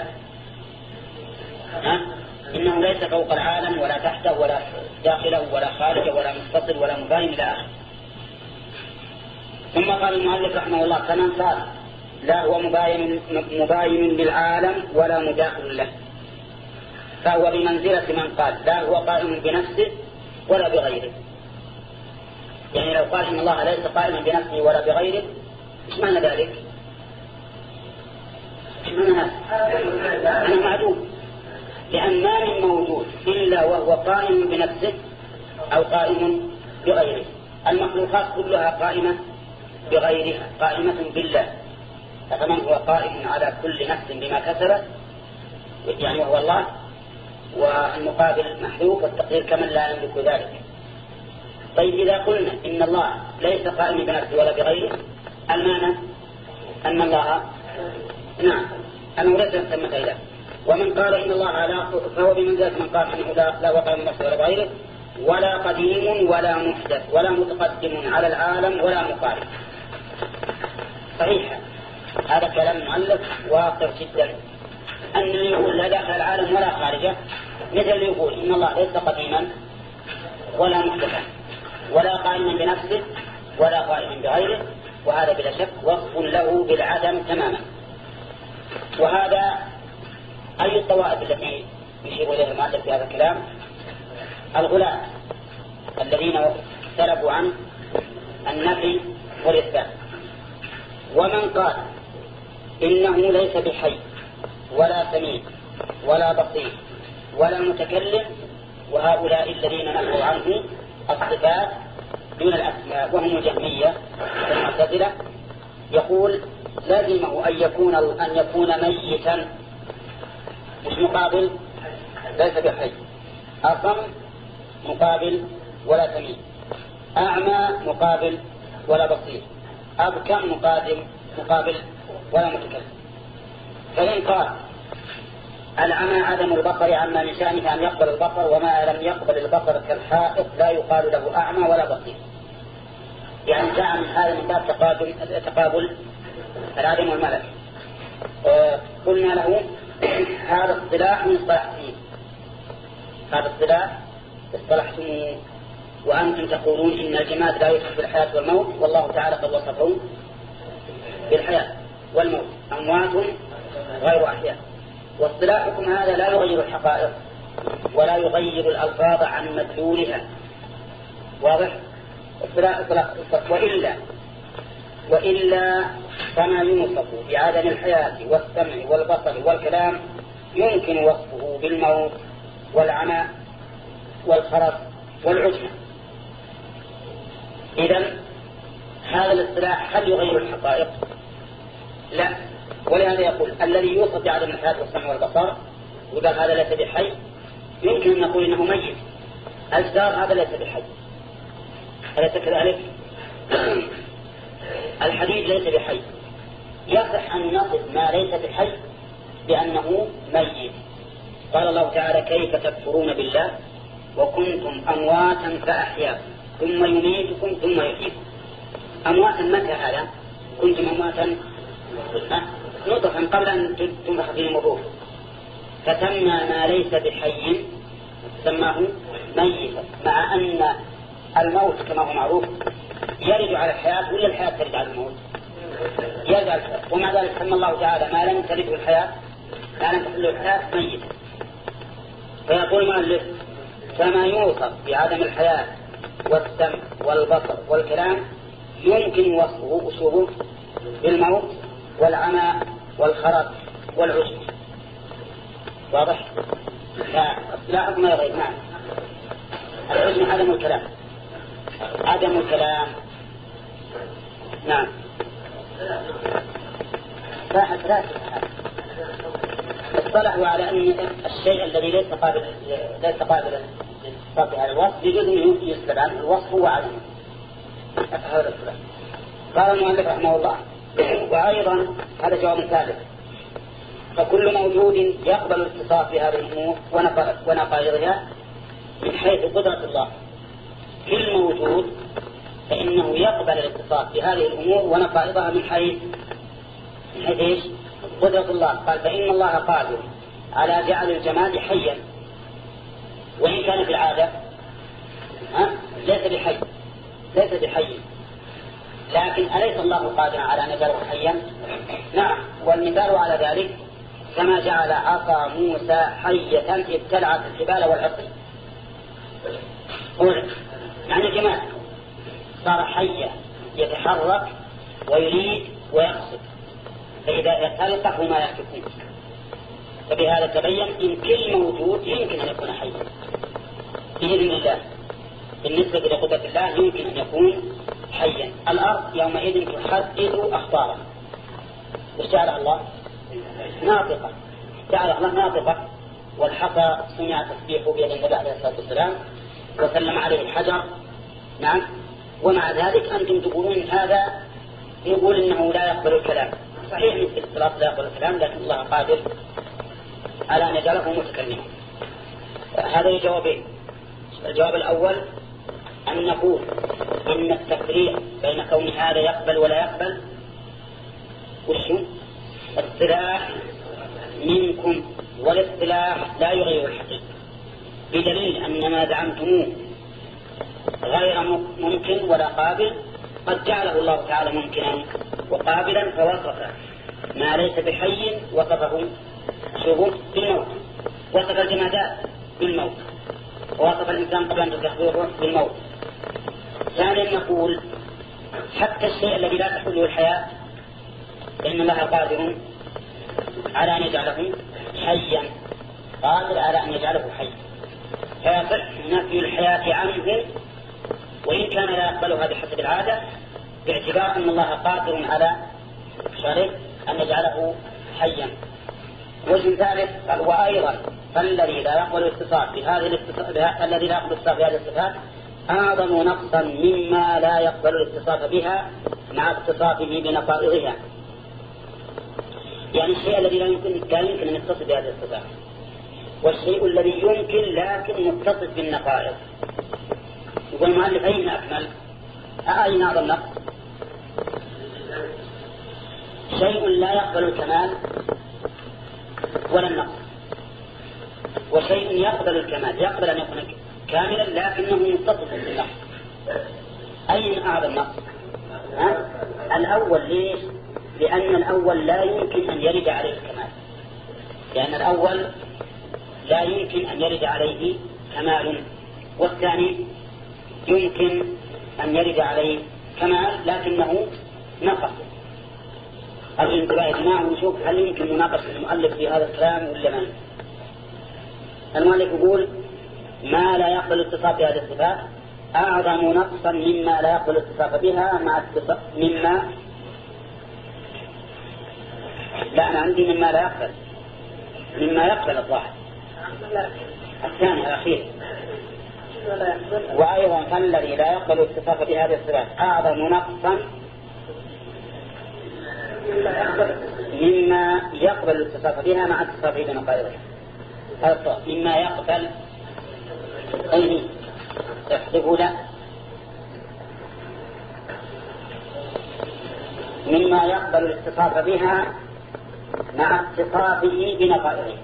A: إنه ليس فوق العالم ولا تحته ولا داخله ولا خارجه ولا متصل ولا مباين إلى آخره. ثم قال المؤلف رحمه الله: فمن قال لا هو مباين للعالم ولا مداخل له، فهو بمنزلة من قال لا هو قائم بنفسه ولا بغيره. يعني لو قال إن الله ليس قائما بنفسه ولا بغيره، إيش معنى ذلك؟ إيش معنى هذا؟ أنا معدوم، لأن ما من موجود إلا وهو قائم بنفسه أو قائم بغيره. المخلوقات كلها قائمة بغيرها، قائمة بالله. فمن هو قائم على كل نفس بما كسبت، يعني وهو الله، والمقابل محذوف، والتقدير كمن لا يملك ذلك. طيب إذا قلنا إن الله ليس قائم بنفسه ولا بغيره، المعنى أن الله أنه ليس ثمة إله. ومن قال إن الله لا، فهو بمنزلة من قال أنه لا هو قائم بنفسه ولا بغيره، ولا قديم ولا محدث ولا متقدم على العالم ولا مقارب. صحيح، هذا كلام المؤلف واقع جدا. أن يقول لا داخل العالم ولا خارجه، مثل يقول إن الله ليس قديما ولا محدثا ولا قائما بنفسه ولا قائما بغيره، وهذا بلا شك وصف له بالعدم تماما. وهذا أي الطوائف التي يشير إليها المؤلف في هذا الكلام؟ الغلاة الذين اختلفوا عن النفي والإثبات. ومن قال إنه ليس بحي ولا سميع ولا بصير ولا متكلم، وهؤلاء الذين نقلوا عنه الصفات دون الأسماء وهم الجهمية والمعتزلة، يقول لازمه أن يكون ميتا، مش مقابل ليس بحي، أصم مقابل ولا سميع، أعمى مقابل ولا بصير، أبكم مقابل ولا متكلم. فإن قال العمى عدم البصر عما من شأنه أن يقبل البصر، وما لم يقبل البصر كالحائط لا يقال له أعمى ولا بصير، يعني جاء من هذا من باب تقابل العدم والملك. قلنا له هذا اصطلاح من اصطلاحتين، هذا اصطلاح اصطلحتم وأنتم تقولون إن الجماد لا يوصف بالحياة والموت، والله تعالى قد وصفهم بالحياة والموت، أموات غير أحياء. واصطلاحكم هذا لا يغير الحقائق ولا يغير الألفاظ عن مدلولها، واضح؟ وإلا فما يوصف بعدم الحياة والسمع والبصر والكلام يمكن وصفه بالموت والعمى والخرف والعجمة. إذن هذا الاصطلاح هل يغير الحقائق؟ لا. ولهذا يقول الذي يوصف بعدم الحياة والسمع والبصر وقال هذا ليس بحي، يمكن أن نقول إنه ميت. الجدار هذا ليس بحي، أليس كذلك؟ الحديد ليس بحي. يصح أن نصف ما ليس بحي بأنه ميت. قال الله تعالى كيف تكفرون بالله وكنتم أمواتا فأحياكم ثم يميتكم ثم يحييكم. أمواتا متى هذا؟ كنتم أمواتا نطفا قبل أن تنفخ فيهم الروح، فسمى ما ليس بحي سماه ميتا، مع أن الموت كما هو معروف يرد على الحياة ولا الحياة ترد على الموت؟ يرد على الحياة. ومع ذلك سمى الله تعالى ما لم ترده الحياة، ما لم تحله الحياة ميتا. فيقول المؤلف كما يوصف بعدم الحياة والسمع والبصر والكلام يمكن وصفه بالموت والعمى والخرف والعجب. واضح؟ فاصطلاحكم ما يغيب. نعم. العجب عدم الكلام، عدم الكلام. نعم. ثلاثة اصطلحوا على أن الشيء الذي ليس قابلا للاتصاف بهذا الوصف يجوز أن يسلب عنه الوصف هو عدمه. هذا الكلام. قال المؤلف رحمه الله وأيضا هذا جواب ثالث، فكل موجود يقبل الاتصاف بهذه الأمور ونقائضها من حيث قدرة الله. كل موجود فإنه يقبل الاتصاف بهذه الأمور ونقائضها من حيث إيش؟ قدرة الله. قال فإن الله قادر على جعل الجماد حيا وإن كان في العادة ليس بحي، لكن أليس الله قادرا على أن يجعله حيا؟ نعم. والمثال على ذلك كما جعل عصا موسى حية ابتلعت الجبال والعصي. يعني الجماد صار حيا يتحرك ويريد ويقصد، فإذا تلقه ما يحكمون. فبهذا تبين إن كل موجود يمكن أن يكون حيا بإذن الله. بالنسبة لقدرة الله يمكن أن يكون حيا. الأرض يومئذ تحدث أخبارها. وجعل الله ناطقة، جعل الله ناطقة. والحصى سمع تسبيحه بيد النبي عليه الصلاة والسلام وسلم عليه الحجر. نعم. ومع ذلك أنتم تقولون هذا يقول إنه لا يقبل الكلام. صحيح مثل الصلاة لا يقبل الكلام، لكن الله قادر على أن يجعله متكلما. هذا الجوابين. الجواب الأول أن نقول إن التفريق بين كون هذا يقبل ولا يقبل وشو؟ اصطلاح منكم، والاصطلاح لا يغير الحقيقة، بدليل أن ما زعمتموه غير ممكن ولا قابل قد جعله الله تعالى ممكنا وقابلا، فوصف ما ليس بحي وصفه شبه بالموت، وصف الجمادات بالموت، ووصف الإنسان قبل أن تستحضره بالموت. ثانيا نقول حتى الشيء الذي لا تحله الحياة فإن الله قادر على أن يجعله حيا، قادر على أن يجعله حيا، فيصح نفي الحياة عنه وإن كان لا يقبلها بحسب العادة، باعتبار أن الله قادر على أن يجعله حيا. وجه ثالث وأيضا فالذي لا يقبل الاتصاف الذي لا يقبل الاتصاف بهذه الصفات أعظم نقصا مما لا يقبل الاتصاف بها مع اتصافه بنقائضها. يعني الشيء الذي لا يمكن أن يتصف بهذه الصفات، والشيء الذي يمكن لكن متصف بالنقائض. يقول المؤلف أين أكمل؟ أين أعظم نقص؟ شيء لا يقبل الكمال ولا النقص، وشيء يقبل الكمال، يقبل أن يكون كاملا لكنه متصف بالنقص. أين أعظم نقص؟ الأول. ليش؟ لأن الأول لا يمكن أن يرد عليه الكمال، لأن الأول لا يمكن أن يرد عليه كمال، والثاني يمكن أن يرد عليه كمال لكنه نقص. الانتباه يا جماعة ونشوف هل يمكن مناقشة المؤلف في هذا الكلام ولا ما. المؤلف يقول ما لا يقبل الاتصاف بهذه الصفات أعظم نقصا مما لا يقبل الاتصاف بها مع اتصاف مما لا. أنا عندي مما لا يقبل، مما يقبل الظاهر الثاني الأخير. وأيضا فالذي لا يقبل الاتصاف بهذه الصفات أعظم نقصا مما يقبل الاتصاف بها مع اتصافه بنقائضها. مما يقبل أيه احسبوا لا مما يقبل الاتصاف بها مع اتصافه بنقائضها.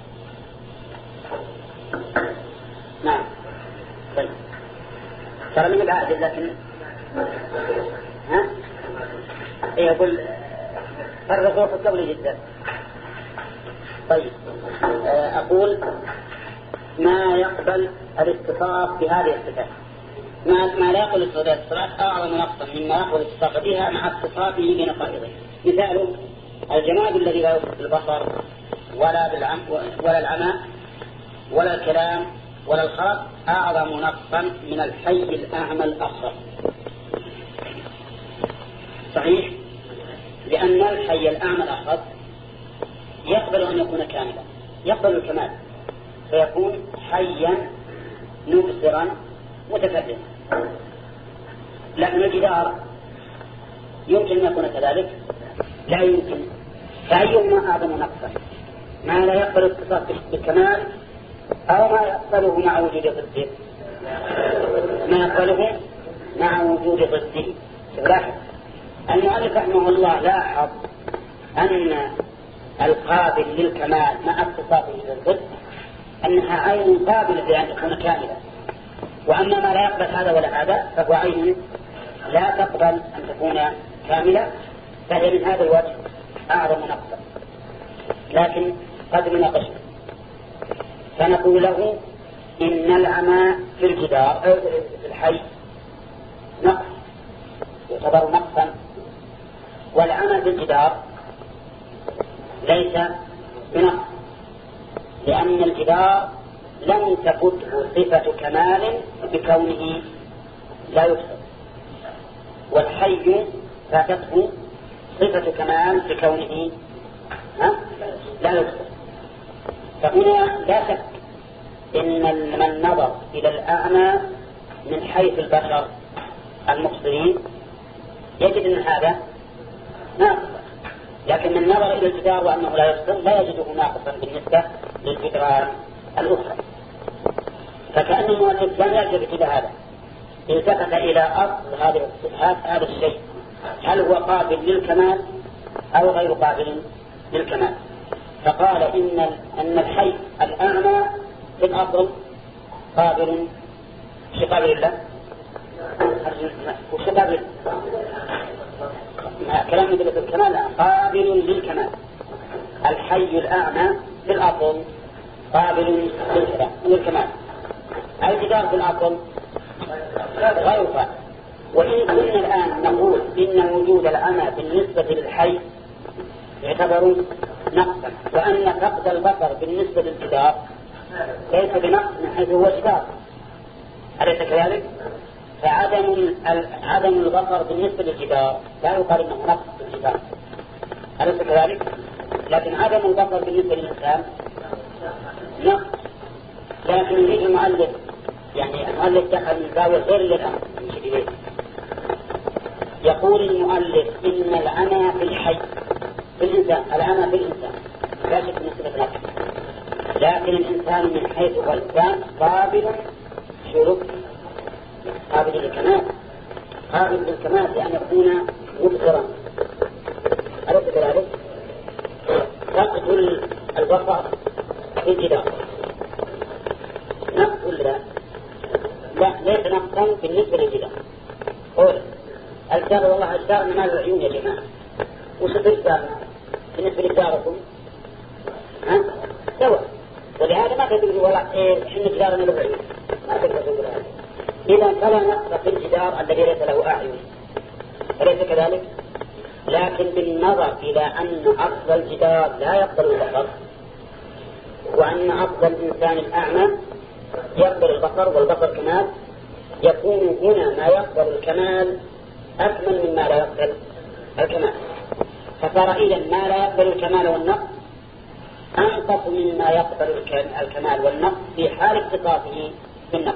A: نعم. طيب ترى من العادل لكن يقول فرقوا قبل جدا. طيب أقول ما يقبل الاتصاف بهذه الصفات، ما لا يقبل الاتصاف أعظم نقصا مما يقبل الاتصاف بها مع اتصافه بنقائضه. مثال الجماد الذي لا يوصف بالبصر ولا العمى ولا الكلام ولا الخلق أعظم نقصا من الحي الأعمى الأصغر. صحيح، لأن الحي الأعمى الأصغر يقبل أن يكون كاملا، يقبل الكمال، فيكون حيا مبصرا متكلما. لكن الجدار يمكن أن يكون كذلك؟ لا يمكن. فأيهما أعظم نقصا؟ ما لا يقبل اتصاف بالكمال أو ما يقبله مع وجود ضده؟ ما يقبله مع وجود ضده. لاحظ المؤلف رحمه الله لاحظ أن القابل للكمال مع اتصافه بالضد أنها عين قابلة لأن تكون كاملة، وأما ما لا يقبل هذا ولا هذا فهو عين لا تقبل أن تكون كاملة، فهي من هذا الوجه أعظم نقصا. لكن قد نناقشه فنقول له إن العمى في الجدار في الحي نقص يعتبر نقصا، والعمى في الجدار ليس بنقص، لأن الجدار لم تفته صفة كمال بكونه لا يبصر، والحي فاتته صفة كمال بكونه لا يبصر. فهنا لا شك إن من نظر إلى الأعمى من حيث البشر المبصرين يجد أن هذا ناقصا، لكن من نظر إلى الجدار وأنه لا يبصر لا يجده ناقصا بالنسبة للجدران الأخرى. فكأن المؤلف لم يلتفت إلى هذا، التفت إلى أصل هذا الشيء، هل هو قابل للكمال أو غير قابل للكمال. فقال إن الحي الأعمى في الأصل قابل الله وش قابل كلام مثل الكمال قابل للكمال. الحي الأعمى في الأصل قابل للكمال، الجدار في الأصل غير قابل. وإن كنا الآن نقول إن وجود العمى بالنسبة للحي يعتبر نقصا، وأن فقد البصر بالنسبة للجدار ليس بنقص من حيث هو جدار، أليس كذلك؟ فعدم البصر بالنسبة للجدار لا يقال إنه نقص في الجدار، أليس كذلك؟ لكن عدم البصر بالنسبة للإنسان نقص. لكن يجي المؤلف دخل من زاوية غير للأمر يقول المؤلف إن العمى في الحي في الإنسان، العمى في الإنسان لا شك من صفة نقص، لكن الإنسان من حيث هو الإنسان قابل قابل للكمال لأن يكون مبصرا، أليس كذلك؟ تقتل البصر في الجدار نقص ولا لا؟ ليس نقصا بالنسبة للجدار. قول الجدار والله الجدار من العيون يا جماعة، وش الجدار بالنسبة لجداركم؟ سواء، ولهذا ما تدري والله إحنا جدارنا له عيون، ما تقدر تقول هذا. إذا فلا نقص في الجدار الذي ليس له أعين، أليس كذلك؟ لكن بالنظر إلى أن أصل الجدار لا يقبل البصر، وأن أصل الإنسان الأعمى يقبل البصر والبصر كمال، يكون هنا ما يقبل الكمال أكمل مما لا يقبل الكمال. فصار إذن ما لا يقبل الكمال والنقص أنقص مما يقبل الكمال والنقص في حال اتصافه بالنقص.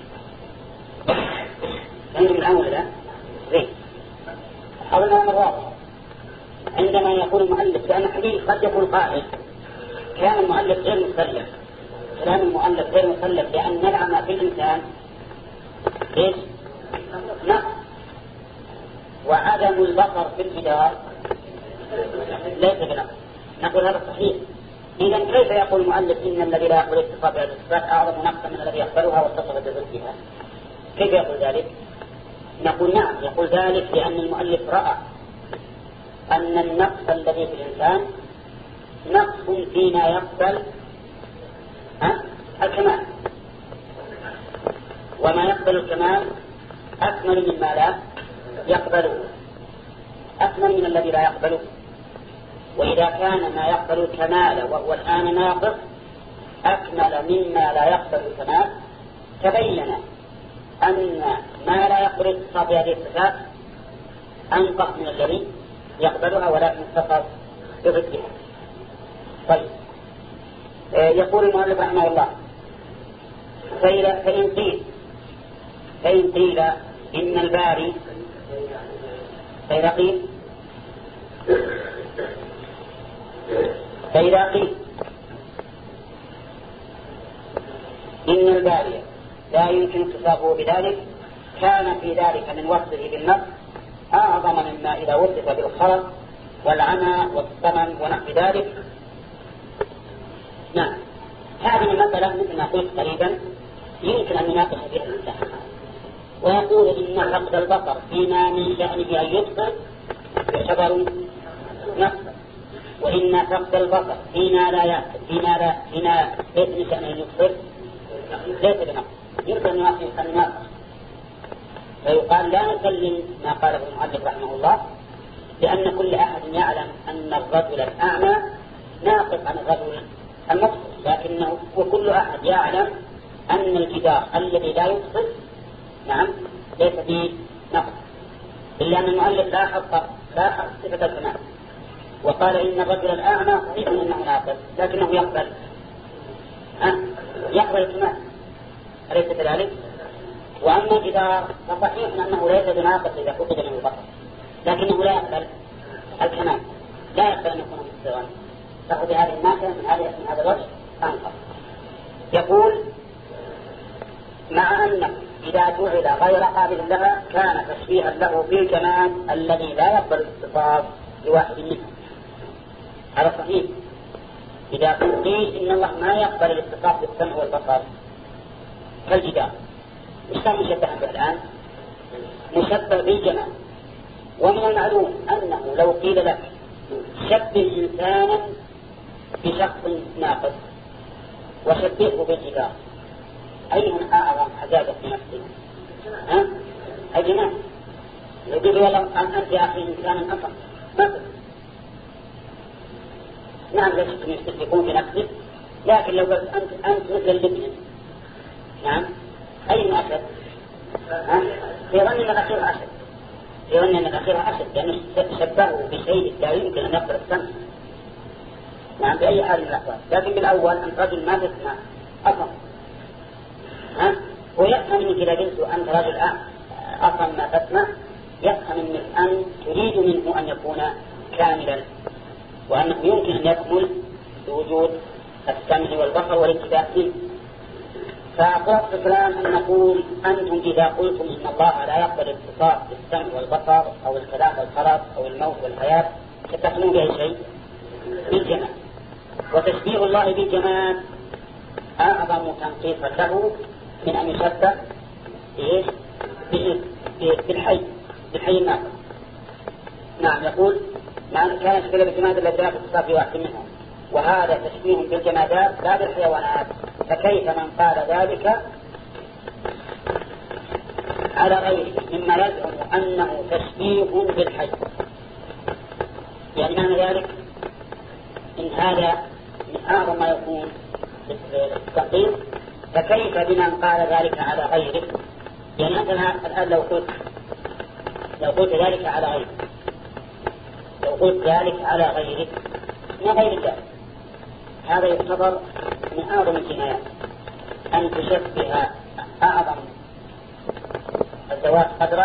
A: عندهم الأول لا؟ زين. حولنا مرات عندما يقول المؤلف، لأن حديث قد يقول قائل كلام المؤلف غير مسلم، كلام المؤلف غير مسلم، لأن العمى في الإنسان إيش؟ نقص، وعدم البصر في الجدار ليس بنقص. نقول هذا صحيح. إذا كيف يقول المؤلف إن الذي لا يقبل اتصاف بهذه الصفات أعظم نقصا من الذي يقبلها واتصف بها؟ كيف يقول ذلك؟ نقول نعم، يقول ذلك لأن المؤلف رأى أن النقص الذي في الإنسان نقص فيما يقبل الكمال، وما يقبل الكمال أكمل مما لا يقبله، أكمل من الذي لا يقبله. وإذا كان ما يقبل الكمال وهو الآن ناقص أكمل مما لا يقبل الكمال، تبين أن ما لا يقبل اتصاف بهذه الصفات أنقص من الذي يقبلها، ولكن اتصف بضدها. طيب، يقول المؤلف رحمه الله: فإن قيل إن الباري، فإذا قيل إن الباري لا يمكن اتصافه بذلك، كان في ذلك من وصفه بالنقص أعظم مما إذا وصف بالخلق والعمى والصمم ونحو ذلك. نعم، هذه المسألة مثل ما قلت قريبا يمكن أن يناقش فيها الإنسان، ويقول إن فقد البصر فيما من شأنه أن يبصر يعتبر نقصا، وإن فقد البصر فيما ليس من شأنه أن يبصر ليس بنقص، يمكن أن يناقش. فيقال لا نسلم ما قاله المؤلف رحمه الله، لأن كل أحد يعلم أن الرجل الأعمى ناقص عن الرجل المبصر، لكنه وكل أحد يعلم أن الجدار الذي لا يبصر نعم ليس فيه نقص، إلا أن المؤلف لا حط صفة الكمال، وقال إن الرجل الأعمى صحيح أنه ناقص لكنه يقبل الكمال، أليس كذلك؟ وأما الجدار فصحيح أنه ليس بناقص إذا فقد من البصر، لكنه لا يقبل الكمال، لا يقبل أن يكون مستوى، فهو بهذه الناحية من هذا الوجه أنقص. يقول: مع أنه إذا جعل غير قابل لها كان تشبيها له بالجمال الذي لا يقبل الاتصاف بواحد منه. هذا صحيح. إذا قيل إن الله ما يقبل الاتصاف بالسمع والبصر كالجدار، مش كان مشبها به الآن؟ مشبه بالجمال. ومن المعلوم أنه لو قيل لك شبه إنسانا بشخص ناقص وشبهه بالجدار، أيهم أعظم حجاجة في نفسه؟ الجمال. يقول والله أنت يا أخي إنسانا أصلا مثل، نعم لست يكون في نفسك، لكن لو قلت أنت مثل اللبن، نعم أي أشد؟ في ظن أن الأخير أشد، لأنه شبهه بشيء لا يمكن أن يقبل السمع، نعم بأي حال من الأحوال. لكن بالأول أنت رجل ما تسمع أصلا، ويفهم منك إذا قلت أنت رجل أصلا ما تسمع، يفهم منك أن تريد منه أن يكون كاملا، وأنه يمكن أن يكمل بوجود السمع والبصر والانتباه منه. فأقرأ الكلام أن نقول أنتم إذا قلتم إن الله لا يقبل الاتصاف بالسمع والبصر أو الكلام والخلاق أو الموت والحياة، تتقنون به شيء بالجمال، وتشبيه الله بالجمال أعظم تنقيصا له من أن يشبه بالحي الناقص. نعم، يقول كان يشبه بالجماد الذي لا اتصاف بواحد منهم، وهذا تشبيه بالجمادات لا بالحيوانات، فكيف من قال ذلك على غيره مما يزعم أنه تشبيه بالحي؟ يعني معنى ذلك إن هذا من أعظم ما يكون التنقيص، فكيف بمن قال ذلك على غيره؟ يعني مثلا الآن لو قلت ذلك على غيره، لو قلت ذلك على غيرك ما غير ذلك، هذا يعتبر من أعظم الجنايات، أن تشبه أعظم الذوات قدرا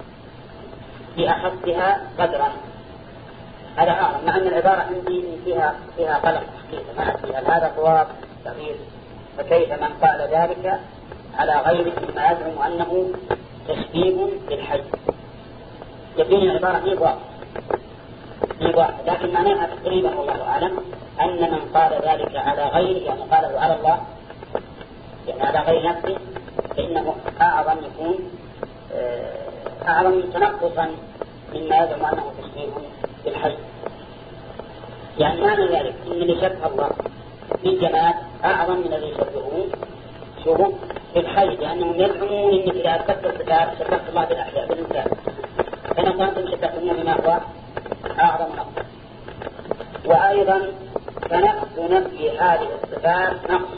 A: بأخصها قدرا، هذا أعظم، مع أن العبارة عندي فيها قلق حقيقة، ما أدري هل هذا صواب صغير. فكيف من قال ذلك على غيره مما يزعم أنه تشبيه بالحي؟ يبين العبارة فيه واحد، لكن معناها تقريبا والله أعلم أن من قال ذلك على غيره، يعني قاله على الله، يعني على غير نفسه، فإنه أعظم تنقصا مما يزعم أنه تشبيه بالحي. يعني معنى ذلك إن اللي شبه الله بالجماد أعظم من الذي يشبهه شوفوا بالحي، لأنهم يزعمون إن إذا أثبت الصفات شبهت الله بالأحياء بالإنسان، فإن كنتم شبهتموه بما هو أعظم نقص. وأيضا فنقص نفي هذه الصفات نقص،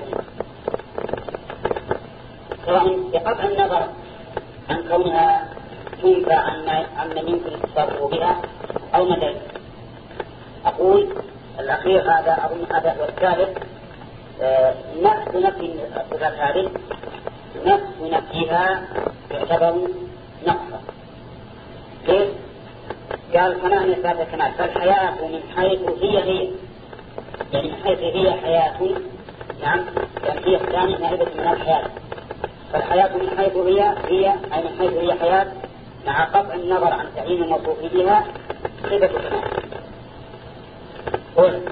A: سواء بقطع النظر عن كونها تنفع عن من يمكن التصرف بها أو مدى. أقول الأخير هذا أظن هذا والثالث نفس نفي الصفات هذه نفس نفيها يعتبر نقصا. كيف؟ قال كما أن إثبات الكمال، فالحياة من حيث هي يعني من حيث هي حياة، نعم يعني هي الثانية نائبة من الحياة، فالحياة من حيث هي أي من حيث هي حياة مع قطع النظر عن تعيين الموصوف بها صفة الكمال. قل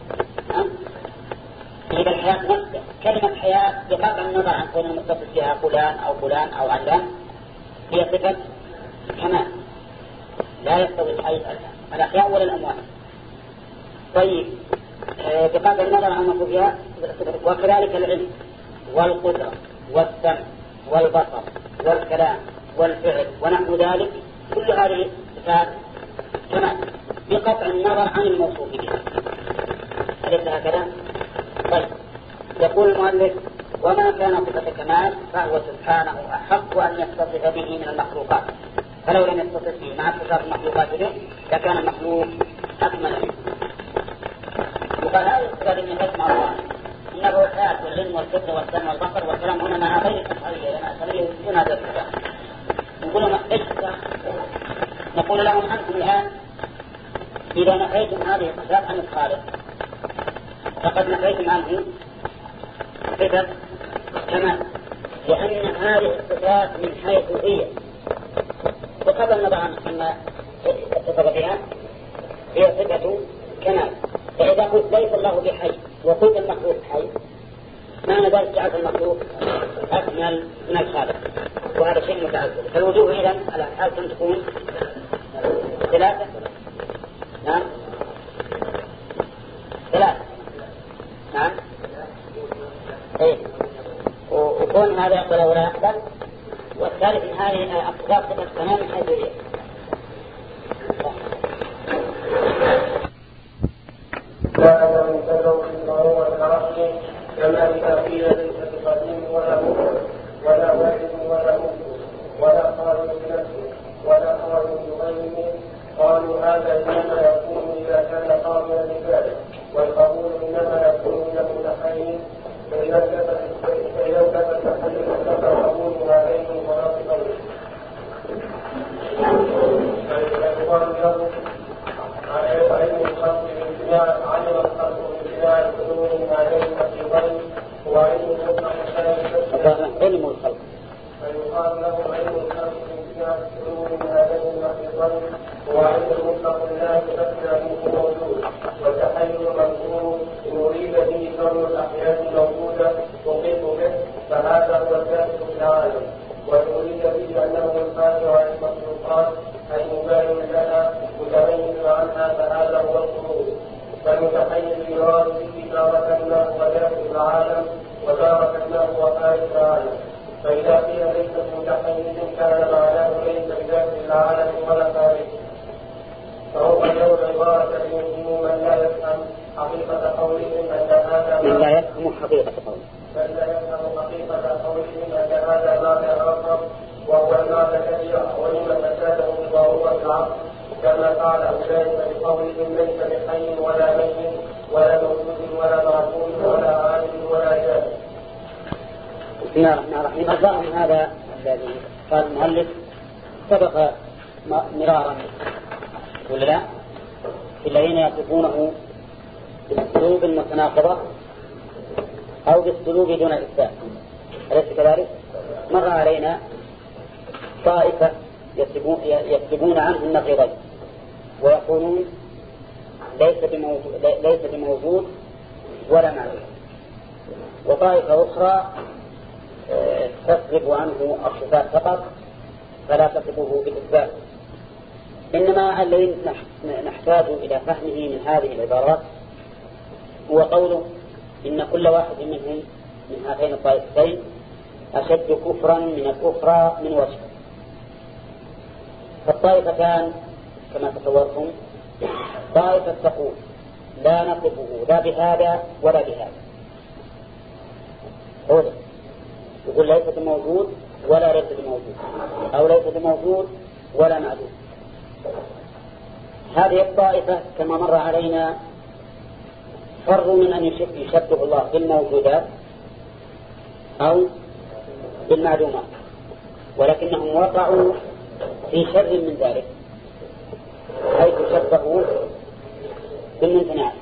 A: إذا الحياة نفسها كلمة حياة بقطع النظر عن كون المتصل بها فلان أو علان هي صفة كمال، لا يقتضي الحي الأحياء ولا الأموات. طيب بقطع النظر عن الموصوف بها، وكذلك العلم والقدرة والسمع والبصر والكلام والفعل ونحو ذلك، كل هذه صفات كمال بقطع النظر عن الموصوف بها. أليس هكذا؟ طيب يقول المؤلف وما كان صفة كمال فهو سبحانه أحق أن يتصف به من المخلوقات، فلو لم يتصف به مع اتصاف المخلوقات به لكان المخلوق أكمل منه. وقال هذه الصفات من غير الله إن الروحات والعلم والفكر والسمع والبصر والكلام هنا مع غير الأشعرية، لأن الأشعرية يثبتون هذا الصفات. نقول لهم إيش نقول لهم أنتم الآن إذا نفيتم هذه الصفات عن الخالق فقد نفيتم عنه صفة كمال، لأن هذه الصفات من حيث هي وقبل النظر عما اتصف بها هي صفة كمال. فإذا قلت ليس الله بحي وقلت المخلوق حي معنى ذلك جعلت المخلوق أكمل من الخالق، وهذا شيء متعذر. فالوجوه إذن على حال كم تكون ثلاثة، نعم ثلاثة، نعم ايه، وكون هذا يقبل ولا يقبل، والثالث من هذه الصفات صفة تمام حيث هي.
B: لا ينتظر بالمعروف والعقل كما إذا قيل ليس بقديم ولا مؤمن ولا والد ولا مؤمن ولا قائل بنفسه ولا قائل بغيره، قالوا هذا إنما يكون إذا كان قابلا لذلك، والقبول إنما يكون من المتحيز، فإذا كان التحيز فقبول عليه مناطق قوله. فيقال له علم الخلق بامتناع علم الخلق بامتناع الحلول من عليهم في ظن وعلم المطلق
A: علم الخلق،
B: فيقال له علم الخلق بامتناع الحلول من عليهم في ظن وعلم المطلق لا يتبنى منه موجود، وتحيز مذكور إن أريد به كون الأحياء موجودة تقيم به فهذا هو الثابت في العالم، وإن أريد به أنه الفاتح عن المخلوقات أي مباين لها متميز عنها فهذا هو الخروج. فالمتحيز يراد به تارة ما هو داخل العالم وتارة ما هو خارج العالم، فإذا قيل ليس متحيز كان معناه ليس بداخل العالم ولا خارجه، فهو يوم عبارة يمكن من لا يفهم حقيقة قولهم أن هذا
A: من لا يفهم حقيقة قولهم أن
B: هذا معنى آخر وهو المعنى الذي ولم فساده بضرورة العقل، كما قال أولئك بقولهم ليس بحي ولا ميت ولا موجود ولا معقول ولا عالم ولا جاهل.
A: بسم الله الرحمن الرحيم. الظاهر من هذا الذي قال المؤلف سبق مرارا ولا لا في الذين يصفونه بالسلوب المتناقضة أو بالسلوب دون إثبات، أليس كذلك؟ مر علينا طائفة يكتبون عنه النقيضين ويقولون ليس بموجود ولا معلوم، وطائفة أخرى تصرف عنه الصفات فقط فلا تصفه بالإثبات. إنما الذي نحتاج إلى فهمه من هذه العبارات هو قوله إن كل واحد منهم من هاتين الطائفتين أشد كفرا من الأخرى من وجه. فالطائفتان كما تصورتم طائفة تقول لا نصفه لا بهذا ولا بهذا، يقول ليس بموجود ولا ليس بموجود، أو ليس بموجود ولا معدوم. هذه الطائفة كما مر علينا فروا من أن يشبه الله بالموجودات أو بالمعلومات، ولكنهم وقعوا في شر من ذلك حيث شبهوا بالممتنعات.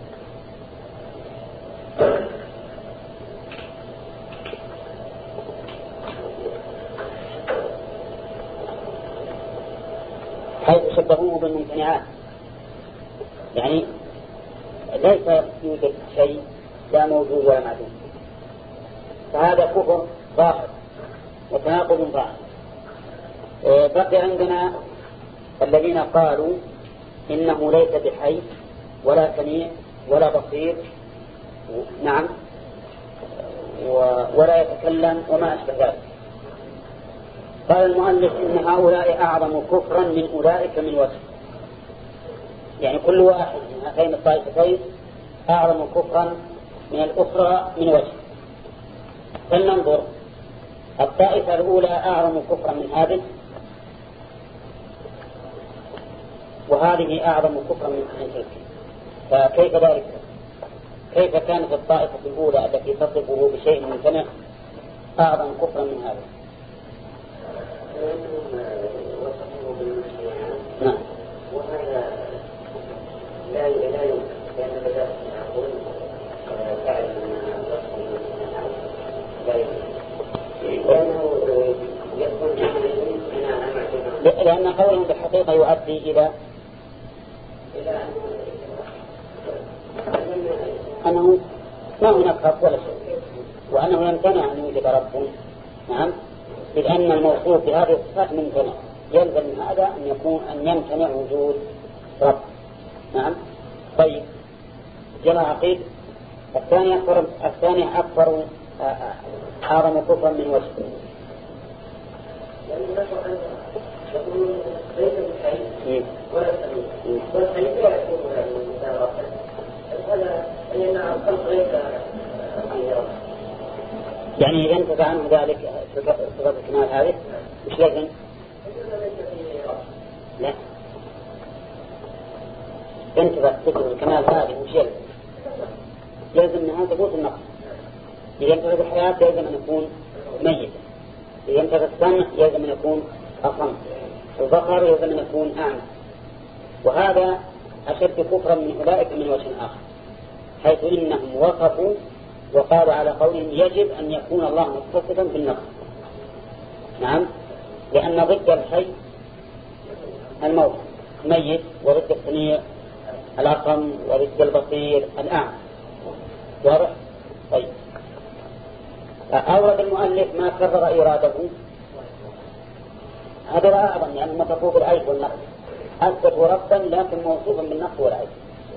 A: حيث شبهوه بالممتنعات، يعني ليس يوجد شيء لا موجود ولا معدوم، فهذا كفر ظاهر وتناقض ظاهر. بقي عندنا الذين قالوا إنه ليس بحي ولا سميع ولا بصير، نعم، ولا يتكلم وما أشبه ذلك. قال المؤلف إن هؤلاء أعظم كفرا من أولئك من وجه، يعني كل واحد من هاتين الطائفتين أعظم كفرا من الأخرى من وجه. فلننظر الطائفة الأولى أعظم كفرا من هذه، وهذه أعظم كفرا من تلك، فكيف ذلك؟ كيف كانت الطائفة الأولى التي تصفه بشيء ممتنع أعظم كفرا من هذا؟ نعم.
C: وهذا لا يمكن لأن بدأت أقول فعل لا يمكن
A: لأن قوله بالحقيقة يؤدي إلى أنه ما هناك خط ولا شيء، وأنه يمتنع أن يوجد رب. نعم، لأن الموصوف بهذه الصفات ممتنع، يلزم من هذا أن يمتنع وجود رب. نعم. طيب جمع عقيد الثاني أكثر أعظم كفرا من وجه.
C: يقولون ليس بحي ولا سميع، والحي لا يكون له هذا لأن الخلق ليس فيه رب.
A: يعني إذا انتفع عنه ذلك صفة الكمال هذه مش لازم؟ لا، انتفع صفة الكمال هذه مش لازم أنها تبوت النقص. إذا انتفع الحياة يجب أن يكون ميتا، إذا انتفع السمع يجب أن يكون أصم، البصر يجب أن يكون أعمى. وهذا أشد كفرا من أولئك من وجه آخر، حيث إنهم وصفوا وقالوا على قولهم يجب أن يكون الله متصفا بالنقص. نعم، لأن ضد الحي الموت ميت، وضد السميع الأصم، وضد البصير الأعمى. واضح؟ طيب، أورد المؤلف ما كرر إراده، هذا أعظم يعني متصوف بالعيب والنقص، أثبتوا ربا لكن موصوفا بالنقص والعيب،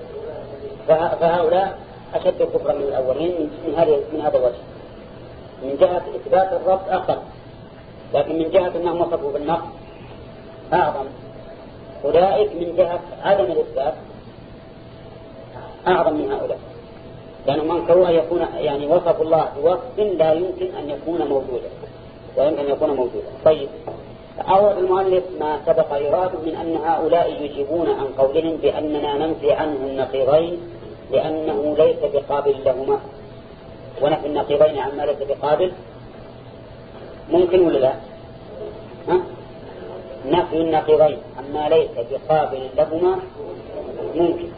A: فهؤلاء أشد كفرا من الأولين من هذا الوجه. من جهة إثبات الرب أقل، لكن من جهة أنهم وصفوا بالنقص أعظم. أولئك من جهة عدم الإثبات أعظم من هؤلاء، لأنهم أنكروا أن يكون يعني وصف الله بوصف لا يمكن أن يكون موجودا ويمكن أن يكون موجودا. طيب، أورد المؤلف ما سبق إراده من أن هؤلاء يجيبون عن قولهم بأننا ننفي عنه النقيضين لأنه ليس بقابل لهما، ونفي النقيضين عما ليس بقابل ممكن ولا لا؟ نفي النقيضين عما ليس بقابل لهما ممكن.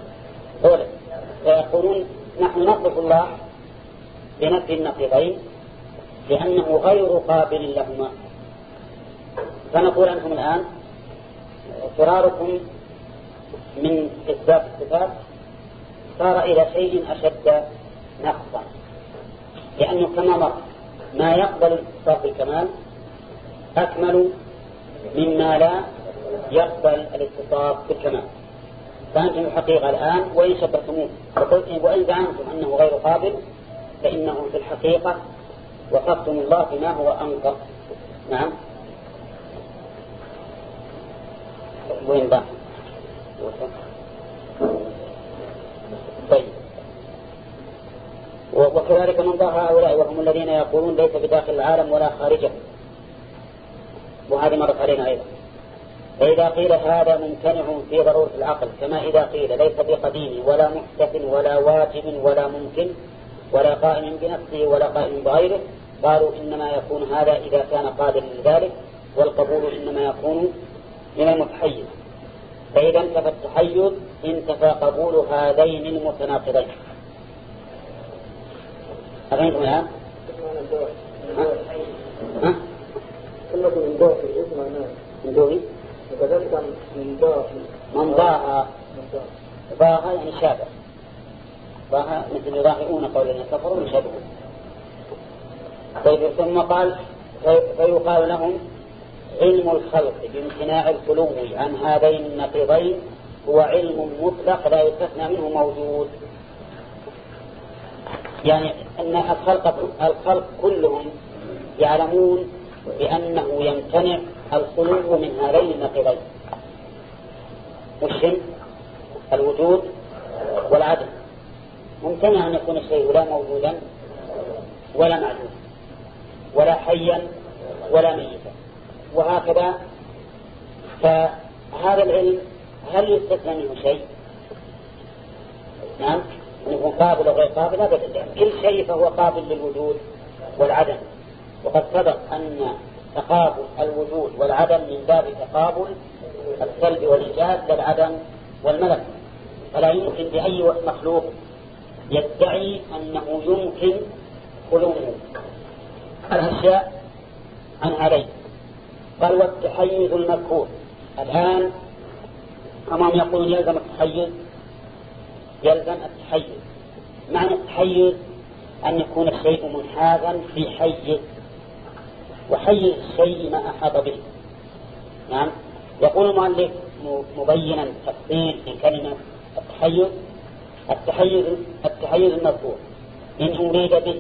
A: فيقولون نحن نصف الله بنفي النقيضين لأنه غير قابل لهما، فنقول أنتم الآن فراركم من إثبات الصفات صار إلى شيء أشد نقصا، لأنه كما مر ما يقبل اتصاف الكمال أكمل مما لا يقبل الاتصاف بالكمال. فأنتم الحقيقة الآن وإن شبهتموه وإن زعمتم أنه غير قابل فإنه في الحقيقة وصفتم الله بما هو أنقص. نعم. وين بقى؟ طيب. وكذلك من ضاع هؤلاء وهم الذين يقولون ليس بداخل العالم ولا خارجه، وهذه مرت علينا أيضا. فإذا قيل هذا ممتنع في ضرورة العقل، كما إذا قيل ليس بقديم ولا محدث ولا واجب ولا ممكن ولا قائم بنفسه ولا قائم بغيره، قالوا إنما يكون هذا إذا كان قادرا لذلك، والقبول إنما يكون من المتحيز. فإذا انتفى التحيز انتفى قبول هذين المتناقضين. أفهمتم الآن؟ ها؟
B: كلمة من ضاء اسم معناه
A: من دوني؟
B: وكذلك من ضاء
A: من ضاء ضاء يعني شابه، ضاء مثل يضاهئون قولنا كفروا يشابهون. طيب ثم قال فيقال لهم علم الخلق بامتناع الخلو عن هذين النقيضين هو علم مطلق لا يستثنى منه موجود. يعني أن الخلق كلهم يعلمون بأنه يمتنع الخلو من هذين النقيضين، والشم الوجود والعدم. ممتنع أن يكون الشيء لا موجودا ولا معدوم ولا حيا ولا ميتا، وهكذا. فهذا العلم هل يستثنى منه شيء؟ نعم، أنه قابل وغير قابل أبدا، كل شيء فهو قابل للوجود والعدم. وقد سبق أن تقابل الوجود والعدم من باب تقابل السلب والإيجاد للعدم والملك، فلا يمكن لأي مخلوق يدعي أنه يمكن خلو الأشياء عن عليه. قال والتحيز المذكور. الآن أمام يقولون يلزم التحيز، يلزم التحيز. معنى التحيز أن يكون الشيء منحازا في حيز، وحيز الشيء ما أحاط به. نعم. يقول المؤلف مبينا تفصيل في كلمة التحيز المذكور إن أريد به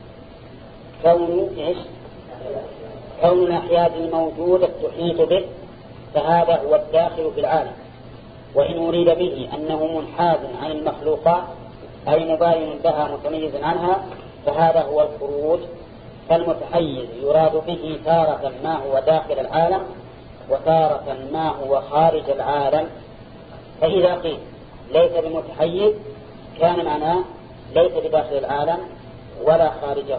A: كون الأحياز الموجودة تحيط به فهذا هو الداخل في العالم، وإن أريد به أنه منحاز عن المخلوقات أي مباين لها متميز عنها فهذا هو الخروج. فالمتحيز يراد به تارة ما هو داخل العالم وتارة ما هو خارج العالم. فإذا قيل ليس بمتحيز كان معناه ليس بداخل العالم ولا خارجه.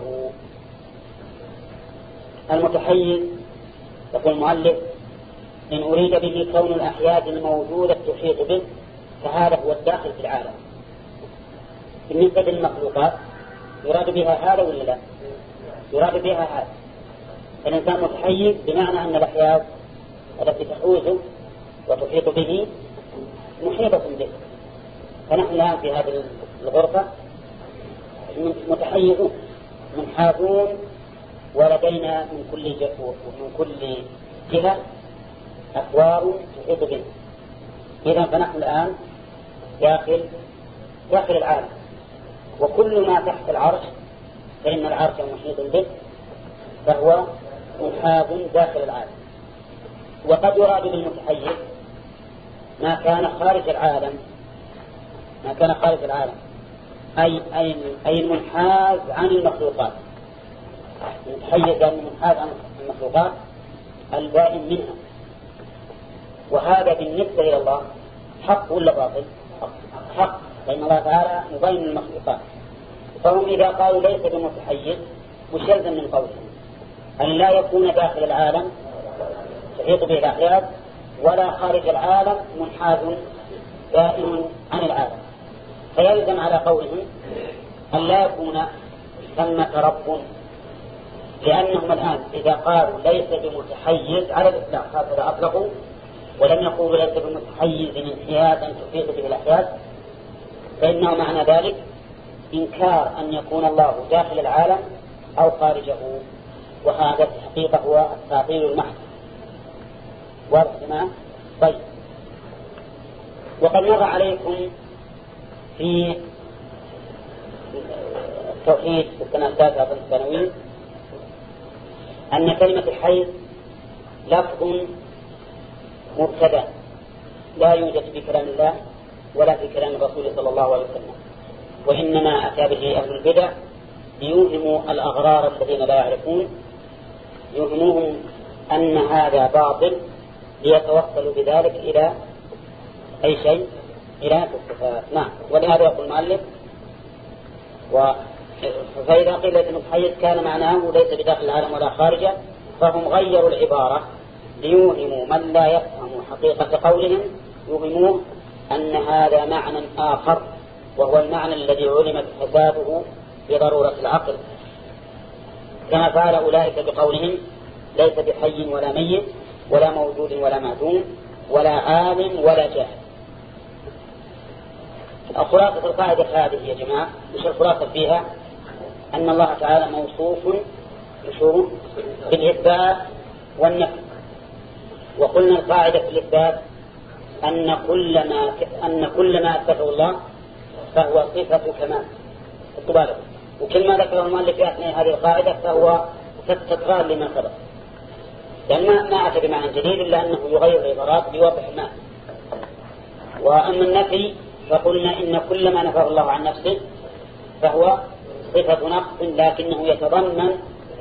A: المتحيز يقول المؤلف إن أريد به كون الأحياز الموجودة تحيط به فهذا هو الداخل في العالم. بالنسبة للمخلوقات يراد بها هذا ولا لا؟ يراد بها هذا. الإنسان متحيز بمعنى أن الأحياز التي تحوزه وتحيط به محيطة به. فنحن الآن في هذه الغرفة متحيزون منحازون، ولدينا من كل جهة أسوار تحيط بنا. إذا فنحن الآن داخل العالم، وكل ما تحت العرش فإن العرش محيط به فهو منحاز داخل العالم. وقد يراد بالمتحيز ما كان خارج العالم أي المنحاز عن المخلوقات، المتحيز يعني المنحاز عن المخلوقات البائن منها. وهذا بالنسبة إلى الله حق ولا باطل؟ حق، لأن الله تعالى مبين المخلوقات. فهم إذا قالوا ليس بمتحيز وش يلزم من قولهم؟ أن لا يكون داخل العالم تحيط به الأحياز ولا خارج العالم منحاز بائن عن العالم. فيلزم على قولهم أن لا يكون ثمة رب، لأنهم الآن إذا قالوا ليس بمتحيز على الإطلاق هكذا أطلقوا، ولم يقولوا ليس بمتحيز انحيازا تحيط به الأحياز، فإنه معنى ذلك إنكار أن يكون الله داخل العالم أو خارجه، وهذا في الحقيقة هو التعطيل المحض. واضح جماعة؟ طيب، وقد مر عليكم في التوحيد في السنة الثالثة في الثانوي أن كلمة الحيض لفظ مبتدأ لا يوجد في كلام الله ولا في كلام الرسول صلى الله عليه وسلم، وإنما أتى به أهل البدع ليوهموا الأغرار الذين لا يعرفون، يوهموهم أن هذا باطل ليتوصلوا بذلك إلى أي شيء، إلى الصفات. نعم، ولهذا يقول المؤلف فإذا قيل أن الحيض كان معناه ليس بداخل العالم ولا خارجه، فهم غيروا العبارة ليوهموا من لا يفهم حقيقة قولهم، يوهموه أن هذا معنى آخر، وهو المعنى الذي علمت حسابه بضرورة العقل، كما فعل أولئك بقولهم ليس بحي ولا ميت ولا موجود ولا معدوم ولا عالم ولا جاهل. خلاصة القاعدة هذه يا جماعة، مش الخلاصة فيها أن الله تعالى موصوف بالإثبات والنفي، وقلنا القاعدة في الإثبات أن كل ما أثبته الله فهو صفة كمال. التبالغ، وكل ما ذكره المؤلف في أثناء هذه القاعدة فهو تكرار لما سبق، لأن ما أتى بمعنى جديد إلا أنه يغير العبارات ليوضح المعنى. وأما النفي فقلنا إن كل ما نفاه الله عن نفسه فهو صفة نقص، لكنه يتضمن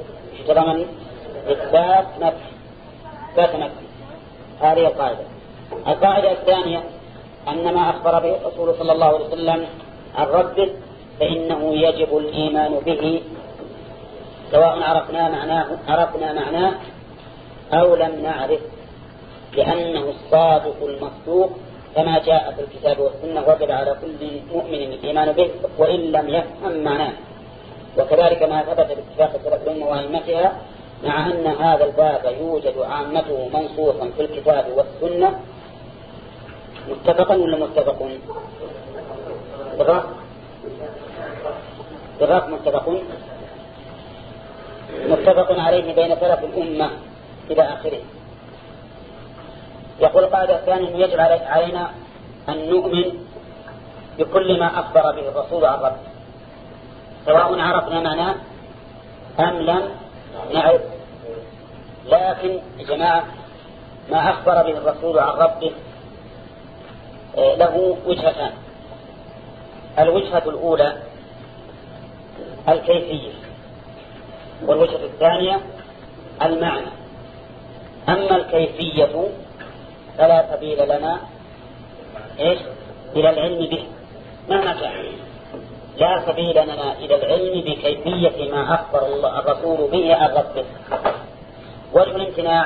A: إثبات نفي. هذه القاعدة. القاعدة الثانية أن ما أخبر به الرسول صلى الله عليه وسلم عن ربه فإنه يجب الإيمان به سواء عرفنا معناه أو لم نعرف، لأنه الصادق المصدوق كما جاء في الكتاب والسنة، وجب على كل مؤمن الإيمان به وإن لم يفهم معناه. وكذلك ما ثبت باتفاق سلف الأمة وأئمتها، مع أن هذا الباب يوجد عامته منصوصا في الكتاب والسنة. متفقا ولا متفقون؟ متفق عليه بين سلف الأمة إلى آخره. يقول القاعدة الثانية أنه يجب علينا أن نؤمن بكل ما أخبر به الرسول عن ربه سواء عرفنا معناه أم لم نعرف. لكن يا جماعة ما أخبر به الرسول عن ربه له وجهتان. الوجهة الأولى الكيفية، والوجهة الثانية المعنى. أما الكيفية فلا سبيل لنا إلى العلم به مهما كان، لا سبيل لنا إلى العلم بكيفية ما أخبر الرسول به عن ربه. وجه الامتناع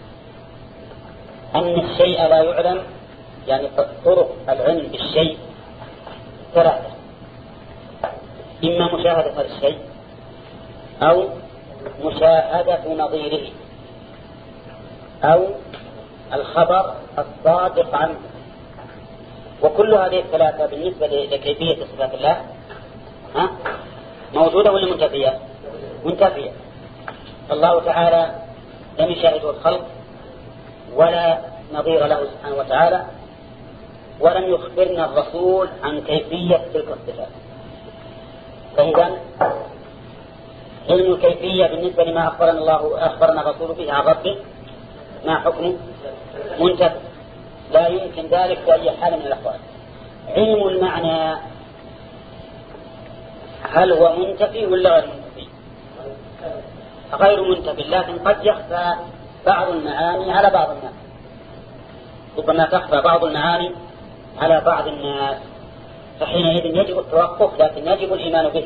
A: أن الشيء لا يعلم، يعني طرق العلم بالشيء ثلاثة: إما مشاهدة هذا الشيء، أو مشاهدة نظيره، أو الخبر الصادق عنه. وكل هذه الثلاثة بالنسبة لكيفية صفات الله موجودة ولا منتفية؟ منتفية. الله تعالى لم يشاهده الخلق ولا نظير له سبحانه وتعالى، ولم يخبرنا الرسول عن كيفية تلك الصفات. فإذا علم الكيفية بالنسبة لما أخبرنا الرسول به عن ربه ما حكمه؟ منتفي، لا يمكن ذلك بأي حال من الأحوال. علم المعنى هل هو منتفي ولا غير منتفي؟ غير منتفي، لكن قد يخفى بعض المعاني على بعض الناس، ربما تخفى بعض المعاني على بعض الناس، فحينئذ يجب التوقف، لكن يجب الإيمان به.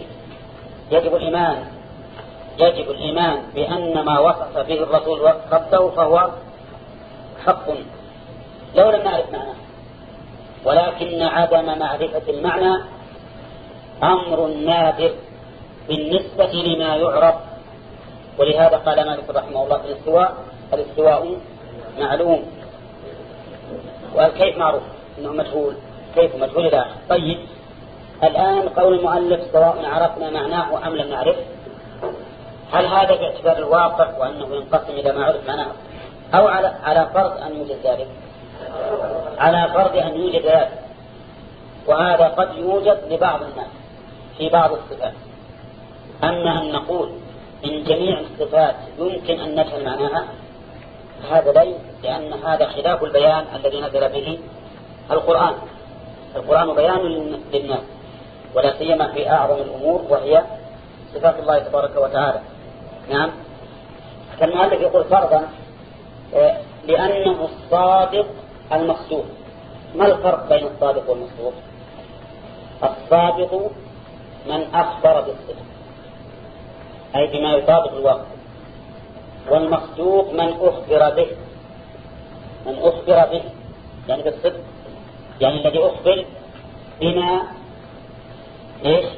A: يجب الإيمان بأن ما وصف به الرسول ربه فهو حق لو لم نعرف معناه. ولكن عدم معرفة المعنى أمر نادر بالنسبة لما يعرف. ولهذا قال مالك رحمه الله في الاستواء معلوم، والكيف معروف إنه مجهول، كيف مجهول إلى آخره. طيب، الآن قول المؤلف سواء عرفنا معناه أم لم نعرف، هل هذا باعتبار الواقع وأنه ينقسم إلى ما عرف معناه، أو على فرض أن يوجد ذلك؟ على فرض أن يوجد هذا، وهذا قد يوجد لبعض الناس في بعض الصفات. أما أن نقول إن جميع الصفات يمكن أن نجهل معناها هذا لا يمكن، لأن هذا خلاف البيان الذي نزل به القرآن. القرآن بيان للناس، ولا سيما في أعظم الأمور وهي صفات الله تبارك وتعالى. نعم. فالمؤلف يقول فرضا لأنه الصادق المصدوق. ما الفرق بين الصادق والمصدوق؟ الصادق من أخبر بالصدق أي بما يطابق الواقع، والمصدوق من أخبر به، من أخبر به يعني بالصدق، يعني الذي أخبر بما إيش؟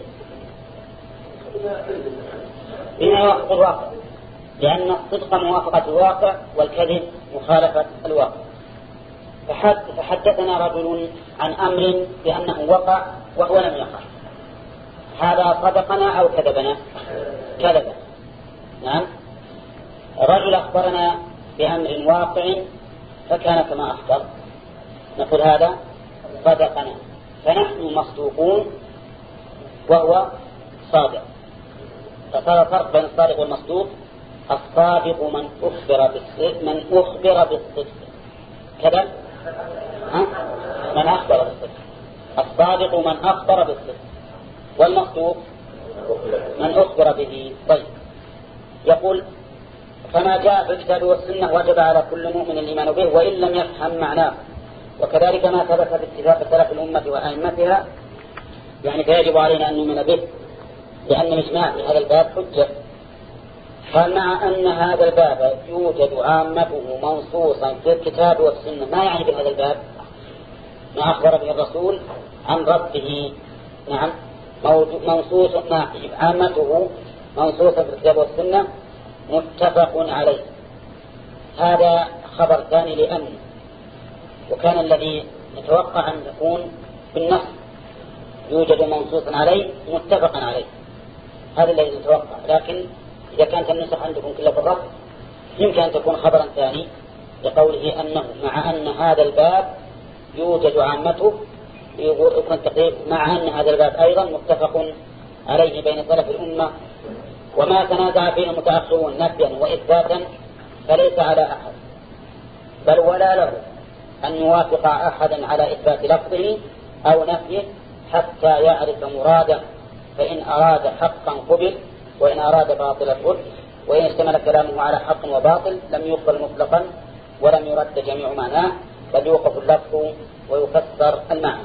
A: بما يوافق الواقع، لأن الصدق موافقة الواقع والكذب مخالفة الواقع. فحدثنا رجل عن أمر بأنه وقع وهو لم يقع، هذا صدقنا أو كذبنا؟ كذب. نعم. رجل أخبرنا بأمر واقع فكان كما أخبر، نقول هذا صدقنا، فنحن مصدوقون وهو صادق. فصار فرق بين الصادق والمصدوق. الصادق من أخبر بالصدق كذا، من أخبر بالصدق. الصادق من أخبر بالصدق، والمصدوق من أخبر به. طيب، يقول فما جاء في الكتاب والسنة وجب على كل مؤمن الإيمان به وإن لم يفهم معناه، وكذلك ما ثبت باتفاق سلف الأمة وأئمتها، يعني فيجب علينا أن نؤمن به، لأن الإجماع في هذا الباب حجة. قال مع أن هذا الباب يوجد عامته منصوصا في الكتاب والسنة. ما يعني بهذا الباب؟ ما أخبر به الرسول عن ربه. نعم، منصوص عامته منصوصا في الكتاب والسنة متفق عليه. هذا خبر ثاني لأن، وكان الذي نتوقع أن يكون بالنص يوجد منصوصا عليه متفقا عليه، هذا الذي نتوقع. لكن إذا كانت النسخ عندكم كلها في الرفض يمكن أن تكون خبرا ثاني لقوله أنه مع أن هذا الباب يوجد عامته، يكون تقريب مع أن هذا الباب أيضا متفق عليه بين سلف الأمة، وما تنازع فيه المتأخرون نفيا وإثباتا فليس على أحد بل ولا له أن يوافق أحدا على إثبات لفظه أو نفيه حتى يعرف مراده، فإن أراد حقا قبل وإن أراد باطلا رد، وإن اشتمل كلامه على حق وباطل لم يقبل مطلقا ولم يرد جميع معناه بل يوقف اللفظ ويفسر المعنى.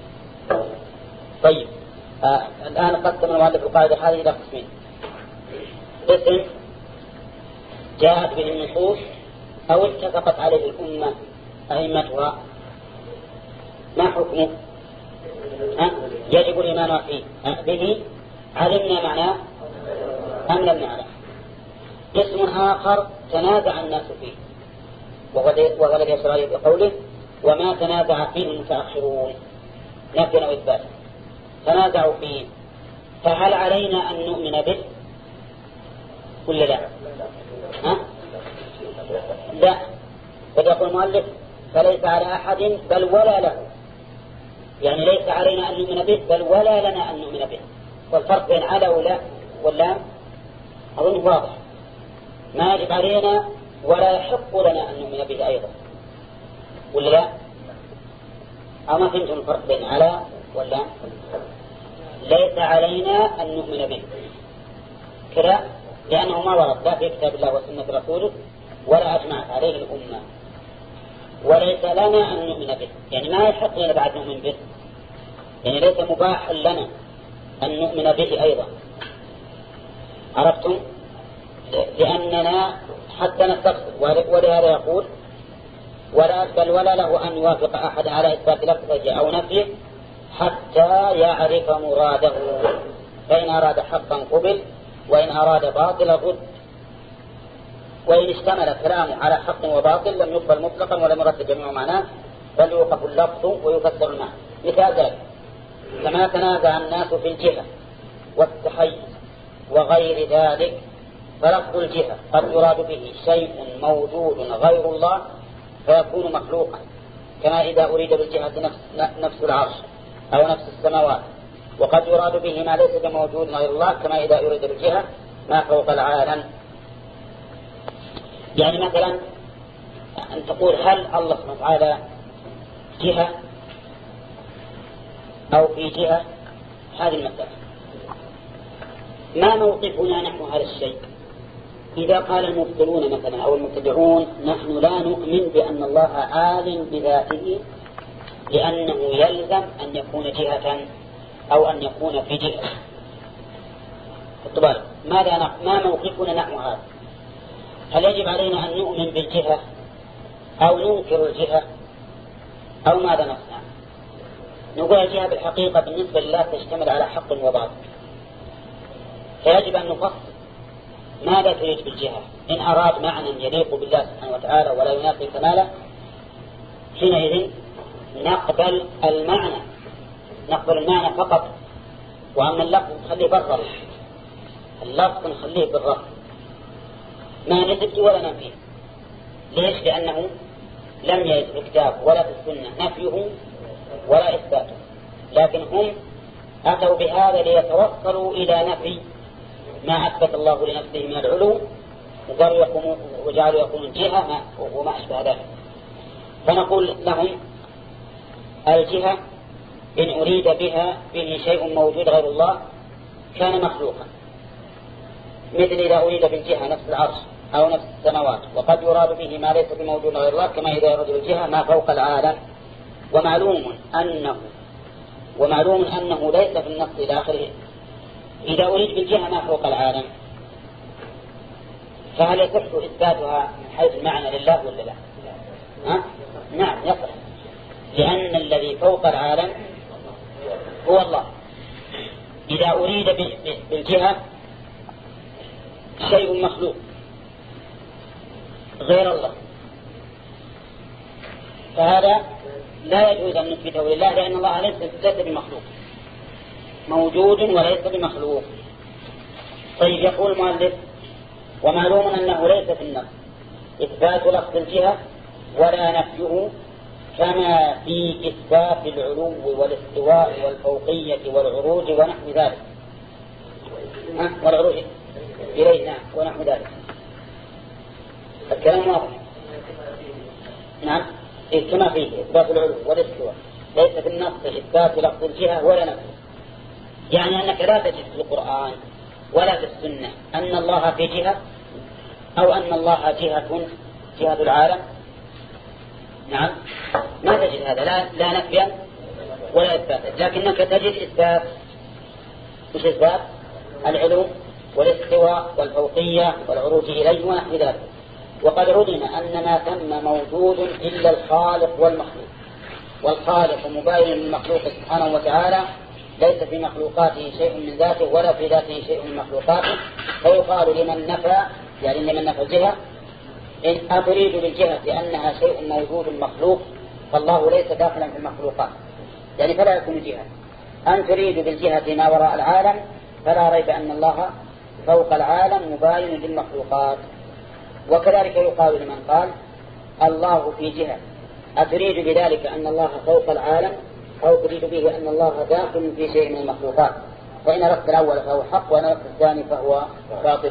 A: طيب، الآن قسم المؤلف القاعدة هذه إلى قسمين: قسم جاءت به النصوص أو اتفقت عليه الأمة أئمتها، ما حكمه؟ يجب الإيمان فيه به علمنا معناه أم لم نعلم. قسم آخر تنازع الناس فيه، وهو الذي يشرع بقوله وما تنازع فيه المتأخرون نفيا وإثباتا، تنازعوا فيه، فهل علينا أن نؤمن به ولا لا؟ لا. ويقول المؤلف فليس على أحد بل ولا له، يعني ليس علينا أن نؤمن به بل ولا لنا أن نؤمن به. والفرق بين على ولا واللام أظن واضح. ما يجب علينا ولا يحق لنا أن نؤمن به أيضا ولا لا؟ أما فهمتم الفرق بين على واللام؟ ليس علينا أن نؤمن به كذا، لأنه ما ورد لا في كتاب الله وسنة رسوله ولا أجمعت عليه الأمة. وليس لنا أن نؤمن به، يعني ما يحق لنا بعد نؤمن به، يعني ليس مباح لنا أن نؤمن به أيضا. عرفتم؟ لأننا حتى نستقصد، ولهذا يقول ولا له أن يوافق أحد على إثبات لفظه أو نفيه حتى يعرف مراده، فإن أراد حقا قبل وإن أراد باطلا رد، وإن اشتمل كلامه على حق وباطل لم يقبل مطلقا ولم يرد جميع معناه بل يوقف اللفظ ويفسر المعنى. مثال ذلك كما تنازع الناس في الجهة والتحيز وغير ذلك، فلفظ الجهة قد يراد به شيء موجود غير الله فيكون مخلوقا، كما إذا أريد بالجهة نفس العرش أو نفس السماوات. وقد يراد به ما ليس بموجود غير الله، كما إذا أريد بالجهة ما فوق العالم. يعني مثلا أن تقول هل الله سبحانه وتعالى جهة أو في جهة؟ هذه المسألة ما موقفنا نحن هذا الشيء؟ إذا قال المبطلون مثلا أو المبتدعون نحن لا نؤمن بأن الله عالم بذاته لأنه يلزم أن يكون جهة أو أن يكون في جهة. طبعا ما موقفنا نحن هذا؟ هل يجب علينا أن نؤمن بالجهة أو ننكر الجهة أو ماذا نصنع؟ نقول الجهة بالحقيقة بالنسبة لله تشتمل على حق وباطل، فيجب أن نفصل ماذا تريد بالجهة. إن أراد معنى يليق بالله سبحانه وتعالى ولا ينافي كماله حينئذ نقبل المعنى فقط، وأما اللفظ نخليه بالرفض، اللفظ نخليه بالرفض ما نثبت ولا ننفيه. ليش؟ لأنه لم يرد في الكتاب ولا في السنة نفيه ولا إثباته، لكن هم أتوا بهذا ليتوصلوا إلى نفي ما أثبت الله لنفسه من العلو وجعلوا يقولون جهة وما أشبه ذلك. فنقول لهم الجهة إن أريد به شيء موجود غير الله كان مخلوقا، مثل إذا أريد بالجهة نفس العرش أو نفس السماوات. وقد يراد به ما ليس بموجود غير الله، كما إذا يراد بالجهة ما فوق العالم. ومعلوم أنه ليس في النص إلى آخره إذا أريد بالجهة ما فوق العالم، فهل يصح إثباتها من حيث المعنى لله ولا لا؟ نعم يصح، لأن الذي فوق العالم هو الله. إذا أريد بالجهة شيء مخلوق غير الله فهذا لا يجوز أن نثبته لله، لأن الله ليس بمخلوق، موجود وليس بمخلوق. طيب يقول المؤلف ومعلوم أنه ليس في النص إثبات لفظ الجهة ولا نفيه، كما في إثبات العلو والاستواء والفوقية والعروج ونحو ذلك. والعروج إليه نعم ونحو ذلك. الكلام واضح. نعم كما فيه إثبات العلو والاستواء ليس في النص إثبات لفظ الجهة ولا نفيه. يعني أنك لا تجد في القرآن ولا في السنة أن الله في جهة أو أن الله جهة العالم. نعم ما تجد هذا لا نفيا ولا إثباتا، لكنك تجد إثبات. مش إثبات العلو والاستواء والفوقية والعروج إليه ونحو ذلك. وقد علم أن ما ثم موجود إلا الخالق والمخلوق، والخالق مباين للمخلوق سبحانه وتعالى، ليس في مخلوقاته شيء من ذاته ولا في ذاته شيء من مخلوقاته. فيقال لمن نفى يعني لمن نفى الجهة إن أتريد بالجهة أنها شيء موجود مخلوق فالله ليس داخلا في المخلوقات، يعني فلا يكون جهة. أن تريد بالجهة ما وراء العالم فلا ريب أن الله فوق العالم مباين للمخلوقات. وكذلك يقال لمن قال الله في جهة أتريد بذلك أن الله فوق العالم أو تريد به أن الله داخل في شيء من المخلوقات، فإن أردت الأول فهو حق وإن أردت الثاني فهو باطل.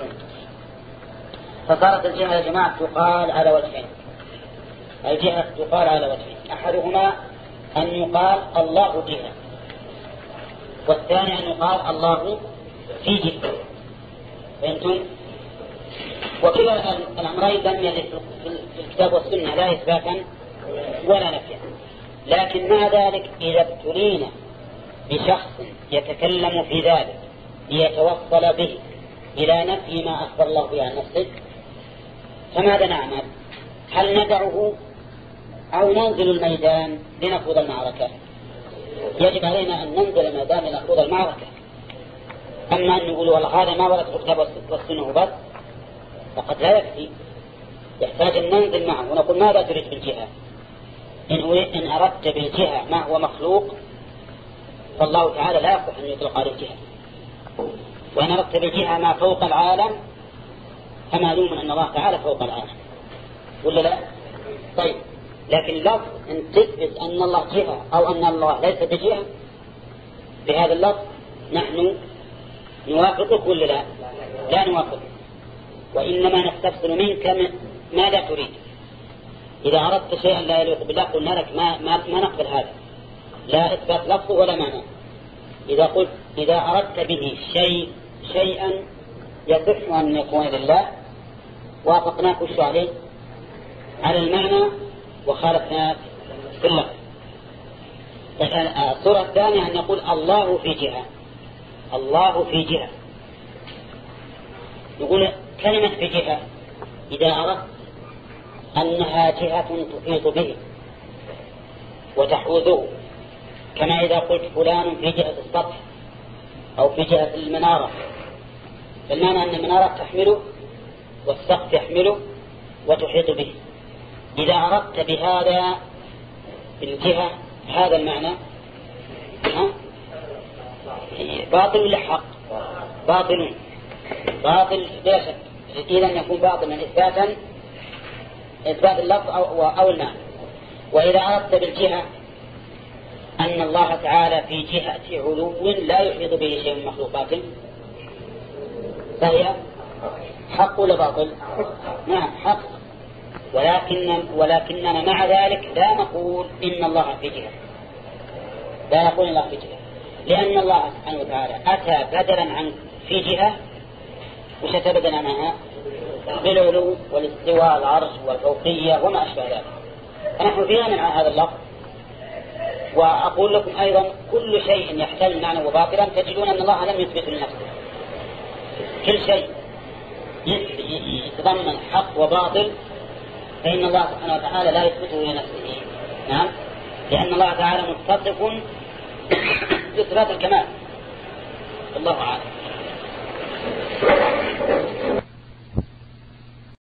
A: فصارت الجهة يا جماعة تقال على وجهين. الجهة تقال على وجهين، أحدهما أن يقال الله جهة، والثاني أن يقال الله في جهة. فهمتم؟ وكلا الأمرين لم يرد في الكتاب والسنة لا إثباتا ولا نفيا. لكن مع ذلك إذا ابتلينا بشخص يتكلم في ذلك ليتوصل به إلى نفي ما أخبر الله به عن نفسه فماذا نعمل؟ هل ندعه أو ننزل الميدان لنخوض المعركة؟ يجب علينا أن ننزل الميدان لنخوض المعركة. أما أن نقول والله هذا ما ورد في الكتاب والسنة بس فقد لا يكفي، يحتاج أن ننزل معه ونقول ماذا تريد بالجهة؟ إن أردت بالجهة ما هو مخلوق فالله تعالى لا يصح أن يطلق عليه جهة، وإن أردت بالجهة ما فوق العالم فمعلوم أن الله تعالى فوق العالم ولا لا؟ طيب لكن اللفظ أن تثبت أن الله جهة أو أن الله ليس بجهة بهذا اللفظ نحن نوافقك ولا لا؟ لا نوافقك، وإنما نستفسر منك ماذا تريد. إذا أردت شيئا لا يليق بالله قلنا لك ما نقبل هذا، لا إثبات لفظ ولا معنى. إذا أردت به شيئا يصح أن يكون لله وافقناك وش عليه على المعنى وخالفناك في اللفظ. الصورة الثانية أن يقول الله في جهة، الله في جهة. يقول كلمة في جهة إذا أردت أنها جهة تحيط به وتحوزه، كما إذا قلت فلان في جهة السطح أو في جهة المنارة، فالمعنى أن المنارة تحمله والسقف يحمله وتحيط به. إذا أردت بهذا الجهة هذا المعنى باطل ولا حق؟ باطل لا شك. إذا يكون باطلا إثبات اللفظ أو المعنى. وإذا أردت بالجهة أن الله تعالى في جهة علو لا يحيط به شيء من مخلوقاته فهي حق ولا باطل؟ نعم حق. ولكننا مع ذلك لا نقول إن الله في جهة، لا نقول الله في جهة، لأن الله سبحانه وتعالى أتى بدلا عن في جهة وش بدلا عنها بالعلو والاستواء العرش والفوقية وما أشبه ذلك. فنحن فينا من هذا اللفظ. وأقول لكم أيضا كل شيء يحتمل معنى وباطلا تجدون أن الله لم يثبت لنفسه. كل شيء يتضمن حق وباطل فإن الله سبحانه وتعالى لا يثبته لنفسه. نعم، لأن الله تعالى متصف بصفات الكمال. الله أعلم.